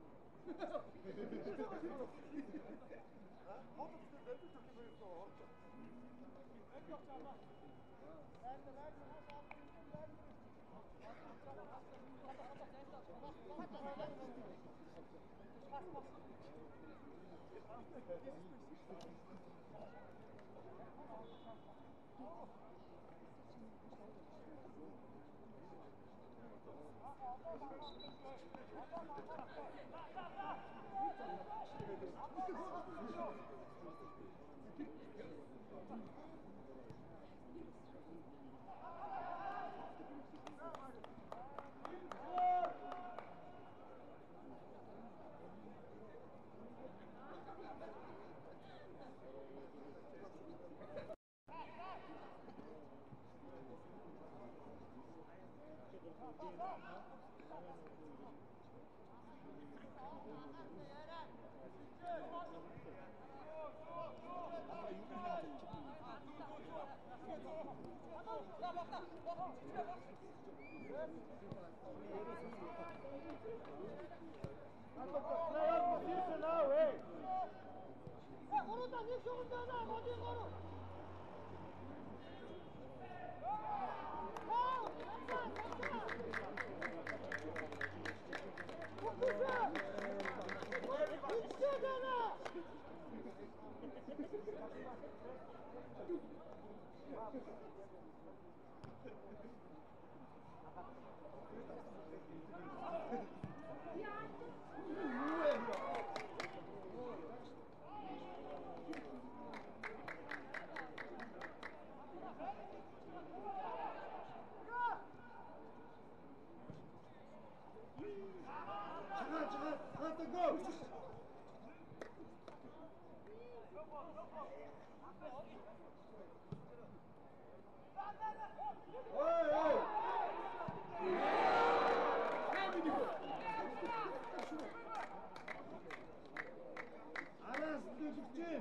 Çıkar çıkar. Hadi go. Hey hey. Aras döküpçü.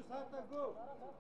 Sata, go.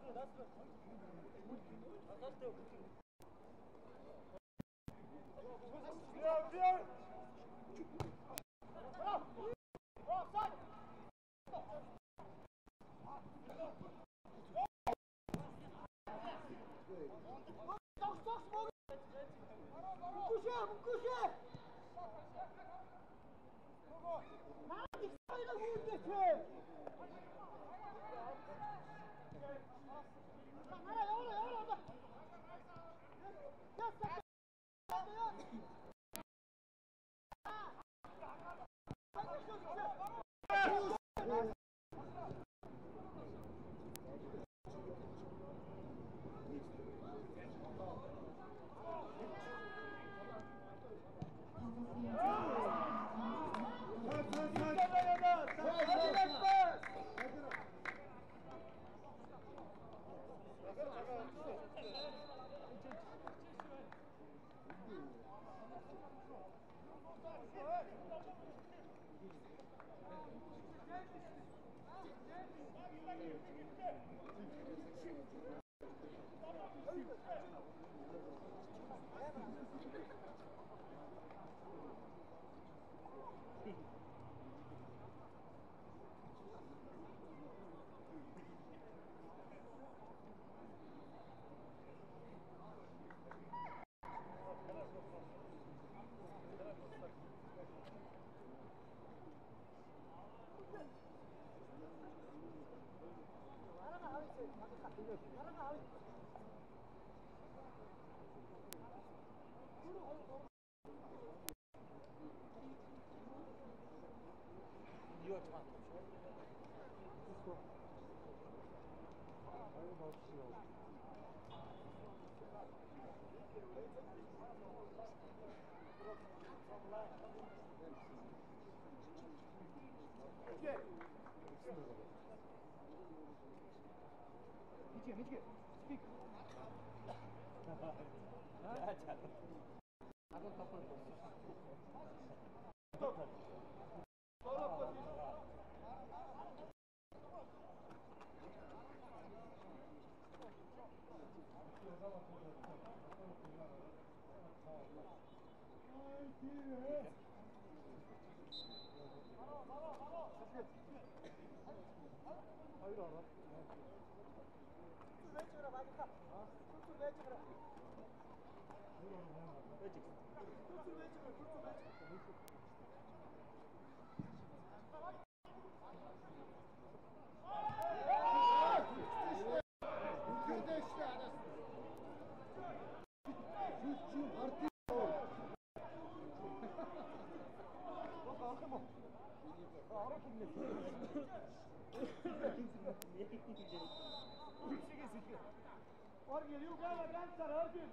Orgel, you got a dancer, Orgel.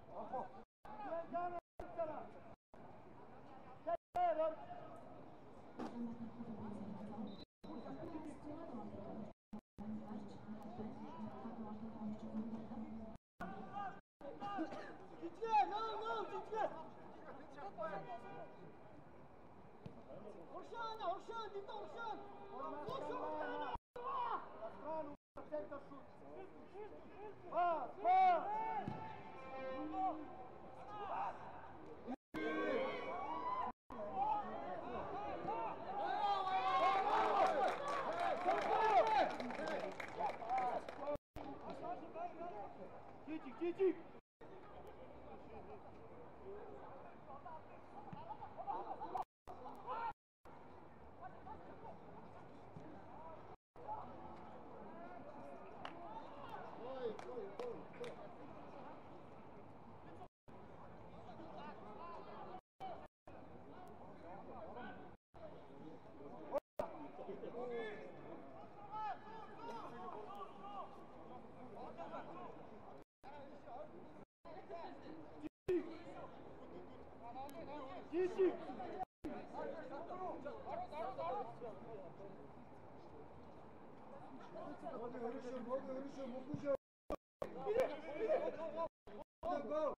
You got a dancer. Get there, Orgel. Gitme, no, no, gitme. Orşan, Orşan, gitme Orşan. Orşan. Pass, pass. Кичик, кичик. Кичик. Много хорошо, много хорошо, Мукуша. Go.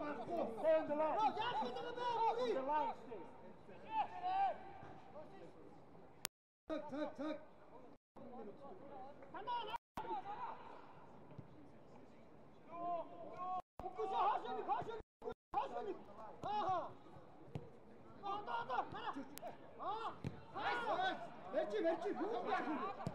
Stay on the line. No, yeah, put the ball, The line stays. Tak tak tak. Kukuş haşeni haşeni haşeni. Aha. Anda anda. Ha. Ha. Merci merci. Bu mu yapıyor?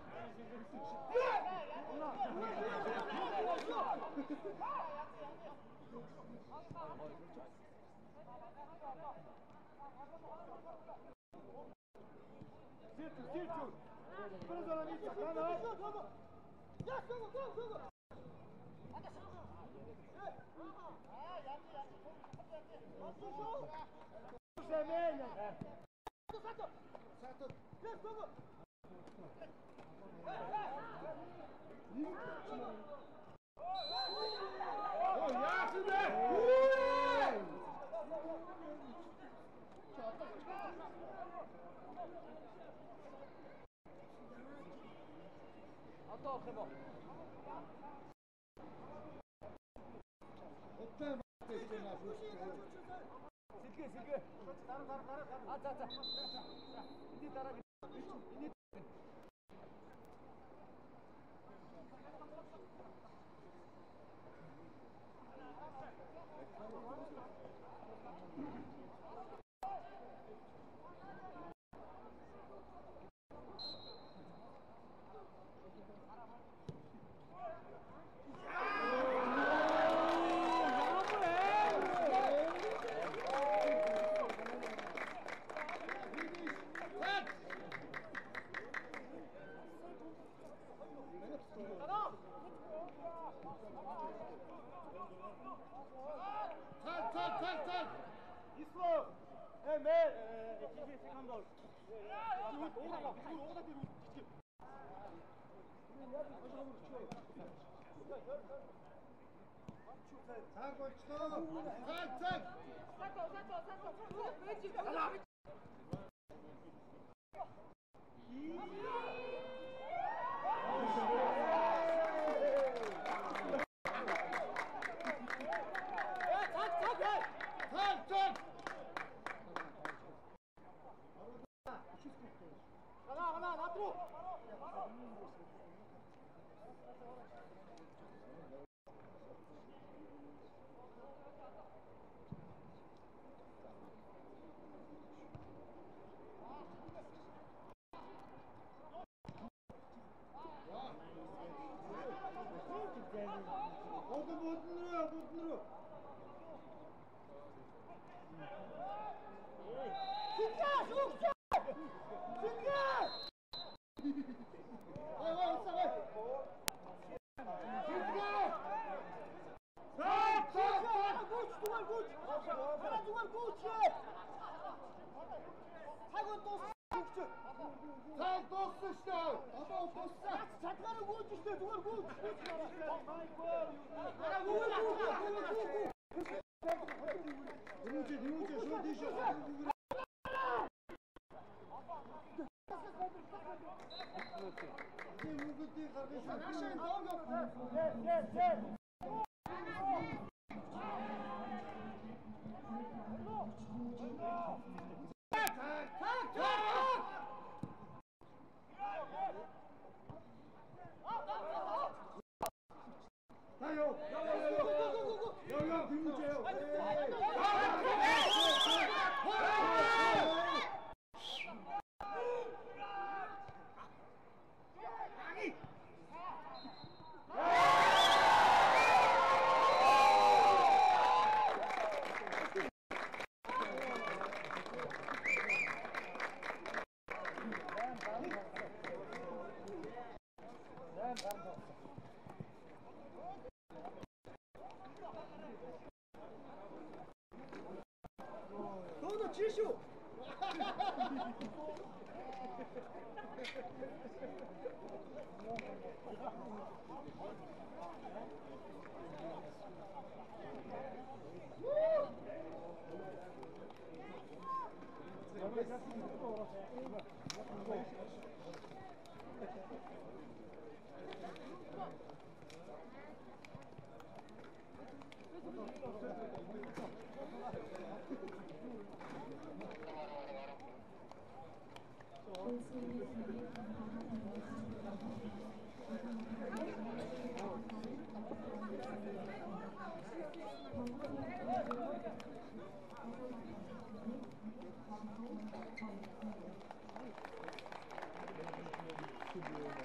Сильчу, сильчу. Прозоровите, канал. Я сюда, сюда, сюда. Семеня. Сато. Сато. Я сюда. О, я сюда. Attends, c'est bon. Otten başlayacağız. Silke, silke. Tarı, tarı, tarı. At, at, at. İndi tarı. İndi. Tak tak tak tak. İslam. Emel. İkinci skandal. Oğda bak, oğda bir uçtu. Tak uçtu. Tak tak. Сато, сато, сато. Выйди. Tak tak. Ana, ana, на тру. Oldu budnuruyor budnuruyor. Синька, жукча! Синька! Vay vay sana. Синька! Tak tak tak. Гуч, дуvar гуч! Sana duvar гуч! Hayvan dostu gukçu! Tak dost işte. Adam dostsa. Çatları гуч işte, duvar гуч! Ana duvar гуч! Не учи, не учи, что ты еще? Ты могут ты хорошо. Нашин долго! Нет, нет, нет! Tak tak tak. Tayo. Yo yo yo yo. Yo yo, не учи. 너도 지슈! Thank you. Thank you.